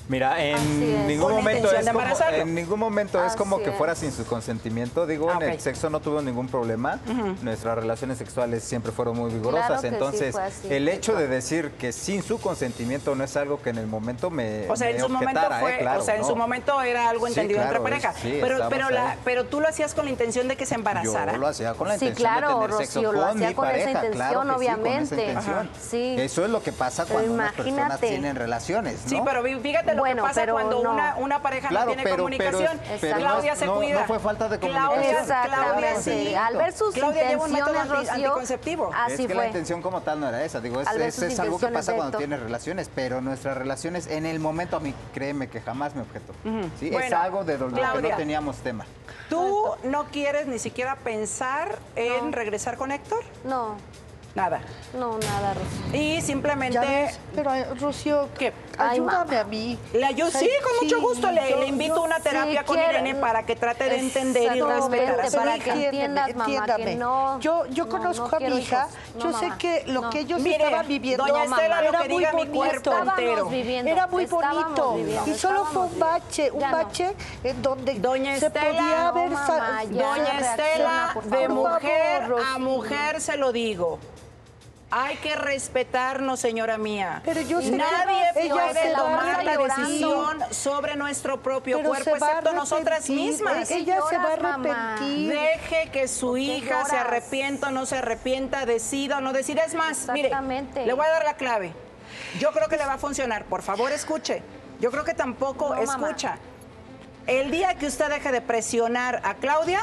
Mira, en es. ningún Con momento intención es de como, embarazarlo. en ningún momento es como Así que es. fuera sin su consentimiento. Digo, Ah, en ok. el sexo no tuvo ningún problema. Ujú. Nuestras relaciones sexuales siempre fueron muy vigorosas. Claro que sí, Entonces, fue así. el hecho de decir que sin su consentimiento no es algo que en el momento me O sea, en me su momento objetara, fue, ¿eh? Claro, o sea, en no. su momento era algo Sí, entendido claro, entre pareja. es- sí, pero, estamos pero, la, ahí. pero tú lo hacías con la intención de que se embarazara. Yo lo hacía con la Sí, intención claro, de tener sexo Rocío, lo con hacía mi con esa pareja, intención, claro que sí, con esa obviamente. intención. Ajá. Sí. Eso es lo que pasa Pero cuando unas personas imagínate. tienen relaciones, ¿no? Sí, pero vi- fíjate lo Bueno, que pasa pero cuando no. una, una pareja Claro, no tiene pero- comunicación. pero- pero Claudia no- se no- cuida. no fue falta de Claudia, comunicación. Claudia Exactamente. sí. Al ver sus Claudia lleva un método intenciones, anti- Rocío, anticonceptivo. así es que fue. la intención como tal no era esa, digo, es, Al ver es- sus es algo que intenciones, pasa cuando Héctor. tienes relaciones, pero nuestras relaciones en el momento a mí, créeme que jamás me objetó. ¿sí? es Bueno, algo de lo que Claudia. no teníamos tema. ¿Tú no quieres ni siquiera pensar en regresar con Héctor? No. Nada. No, nada, Rocío. Y simplemente... Ya ves, pero eh, Rocío, ¿qué? Ay, ayúdame a mí. Le ayudo, O sea, sí, con mucho sí, gusto. Le, yo- le invito yo a una terapia sí con quiero- Irene para que trate de entender y Exactamente, respetar a su para hija. que entiendas, mamá, que entiéndame. no. Yo, yo no, conozco no a mi quiero hija. hijos. No, Yo sé mamá, que lo no. que ellos Mire, estaban viviendo doña Estela, lo era que muy diga mi bonito. cuerpo Estábamos entero. viviendo, Era muy estábamos bonito. viviendo, Y solo fue un estábamos bache, un Ya no. bache en donde Doña se Estela, podía no, ver... mamá, sa- ya. Doña reacciona, Estela, por de favor. mujer Por favor, a Rosy. mujer se lo digo. Hay que respetarnos, señora mía. Pero yo sé que Nadie ella puede se va a tomar la llorando. decisión sobre nuestro propio Pero cuerpo, se va a excepto nosotras arrepentir. mismas. Ella se va a lloras, mamá? arrepentir. Deje que su hija se lloras? arrepienta o no se arrepienta, decida o no decida. Es más, mire, Exactamente. le voy a dar la clave. Yo creo que le va a funcionar. Por favor, escuche. Yo creo que tampoco No, mamá. escucha. El día que usted deje de presionar a Claudia,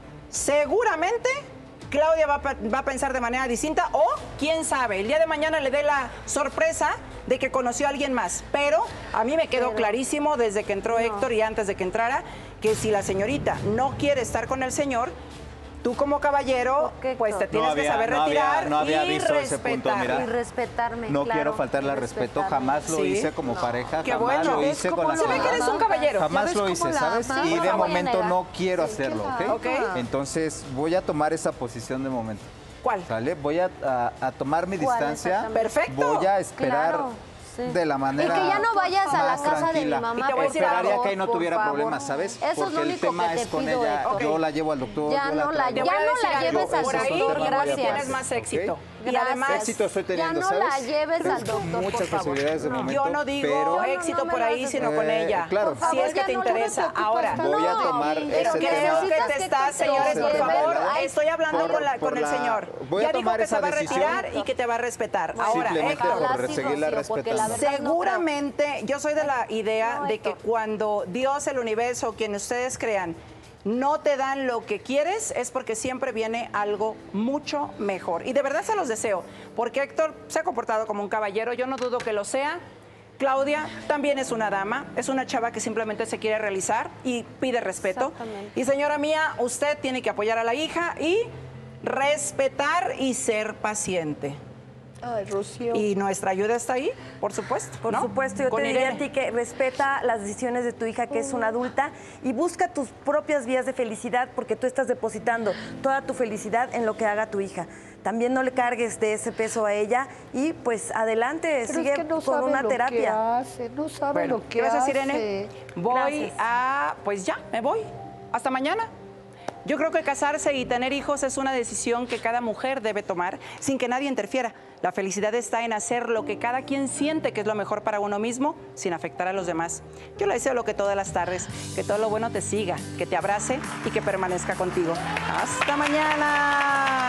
seguramente Claudia va a, pe- va a pensar de manera distinta o, quién sabe, el día de mañana le dé la sorpresa de que conoció a alguien más. Pero a mí me quedó Pero- clarísimo desde que entró Héctor y antes de que entrara que si la señorita no quiere estar con el señor, tú como caballero, Ok, pues te Héctor. tienes No que había- saber no había- retirar no había y visto ese punto, respetar. mira. Y respetarme, No claro, quiero faltarle al y respeto, respetarme. jamás lo Sí. hice como pareja, Qué jamás bueno. lo ¿Ves hice cómo con la lo Se ve que eres un palabra. caballero. Jamás ves lo cómo hice, la ¿sabes? amas? Y No de lo voy a momento negar. no quiero Sí, hacerlo, qué ¿ok? va. Entonces voy a tomar esa posición de momento. ¿Cuál? ¿Sale? Voy a, a- a tomar mi ¿Cuál distancia. exactamente? Perfecto. Voy a esperar Claro, sí. de la manera Y que ya no vayas a la más casa de mi tranquila. mamá, Y te voy a decir Esperaría algo, que ahí no por tuviera favor. problemas, ¿sabes? Eso es Porque lo el único tema que te es con pido, ella. Héctor. Yo la llevo al doctor. Ya yo no la- traigo. Te voy a Ya no decir la algo, lleves al por ahí, doctor, no voy a tienes gracias. más éxito. Y Gracias. además, Éxito estoy teniendo, Ya no ¿sabes? la lleves Tengo al doctor, por muchas favor. posibilidades de No. momento. yo no digo pero éxito No, no me por lo ahí, haces. sino con Eh, ella. claro. Por favor, si es que ya te no me interesa. preocupas Ahora, tanto. voy a No, tomar pero ese creo tema. que necesitas te que estás, te señores, por lleve. favor, Ay, estoy hablando por- con, la, por con el la- señor. voy a Ya dijo tomar que esa se va a decisión. retirar y que te va a respetar. Ahora, Simplemente Héctor, por Ojalá sí, seguirla Rocío, porque la respetando. verdad no seguramente, yo soy de la idea No, de que Héctor. cuando Dios, el universo, quien ustedes crean, no te dan lo que quieres, es porque siempre viene algo mucho mejor. Y de verdad se los deseo, porque Héctor se ha comportado como un caballero, yo no dudo que lo sea. Claudia también es una dama, es una chava que simplemente se quiere realizar y pide respeto. Exactamente. Y señora mía, usted tiene que apoyar a la hija y respetar y ser paciente. Ay, Rocío. Y nuestra ayuda está ahí, por supuesto. Por ¿no? supuesto, yo Con te diría Irene. a ti que respeta las decisiones de tu hija, que es una adulta, y busca tus propias vías de felicidad, porque tú estás depositando toda tu felicidad en lo que haga tu hija. También no le cargues de ese peso a ella y pues adelante, Pero sigue es que no con sabe una lo terapia. que hace, no sabe Bueno, lo que ¿qué vas a decir, hace. Irene? Voy Gracias. a... Pues ya, me voy. Hasta mañana. Yo creo que casarse y tener hijos es una decisión que cada mujer debe tomar sin que nadie interfiera. La felicidad está en hacer lo que cada quien siente que es lo mejor para uno mismo sin afectar a los demás. Yo le deseo lo que todas las tardes, que todo lo bueno te siga, que te abrace y que permanezca contigo. ¡Hasta mañana!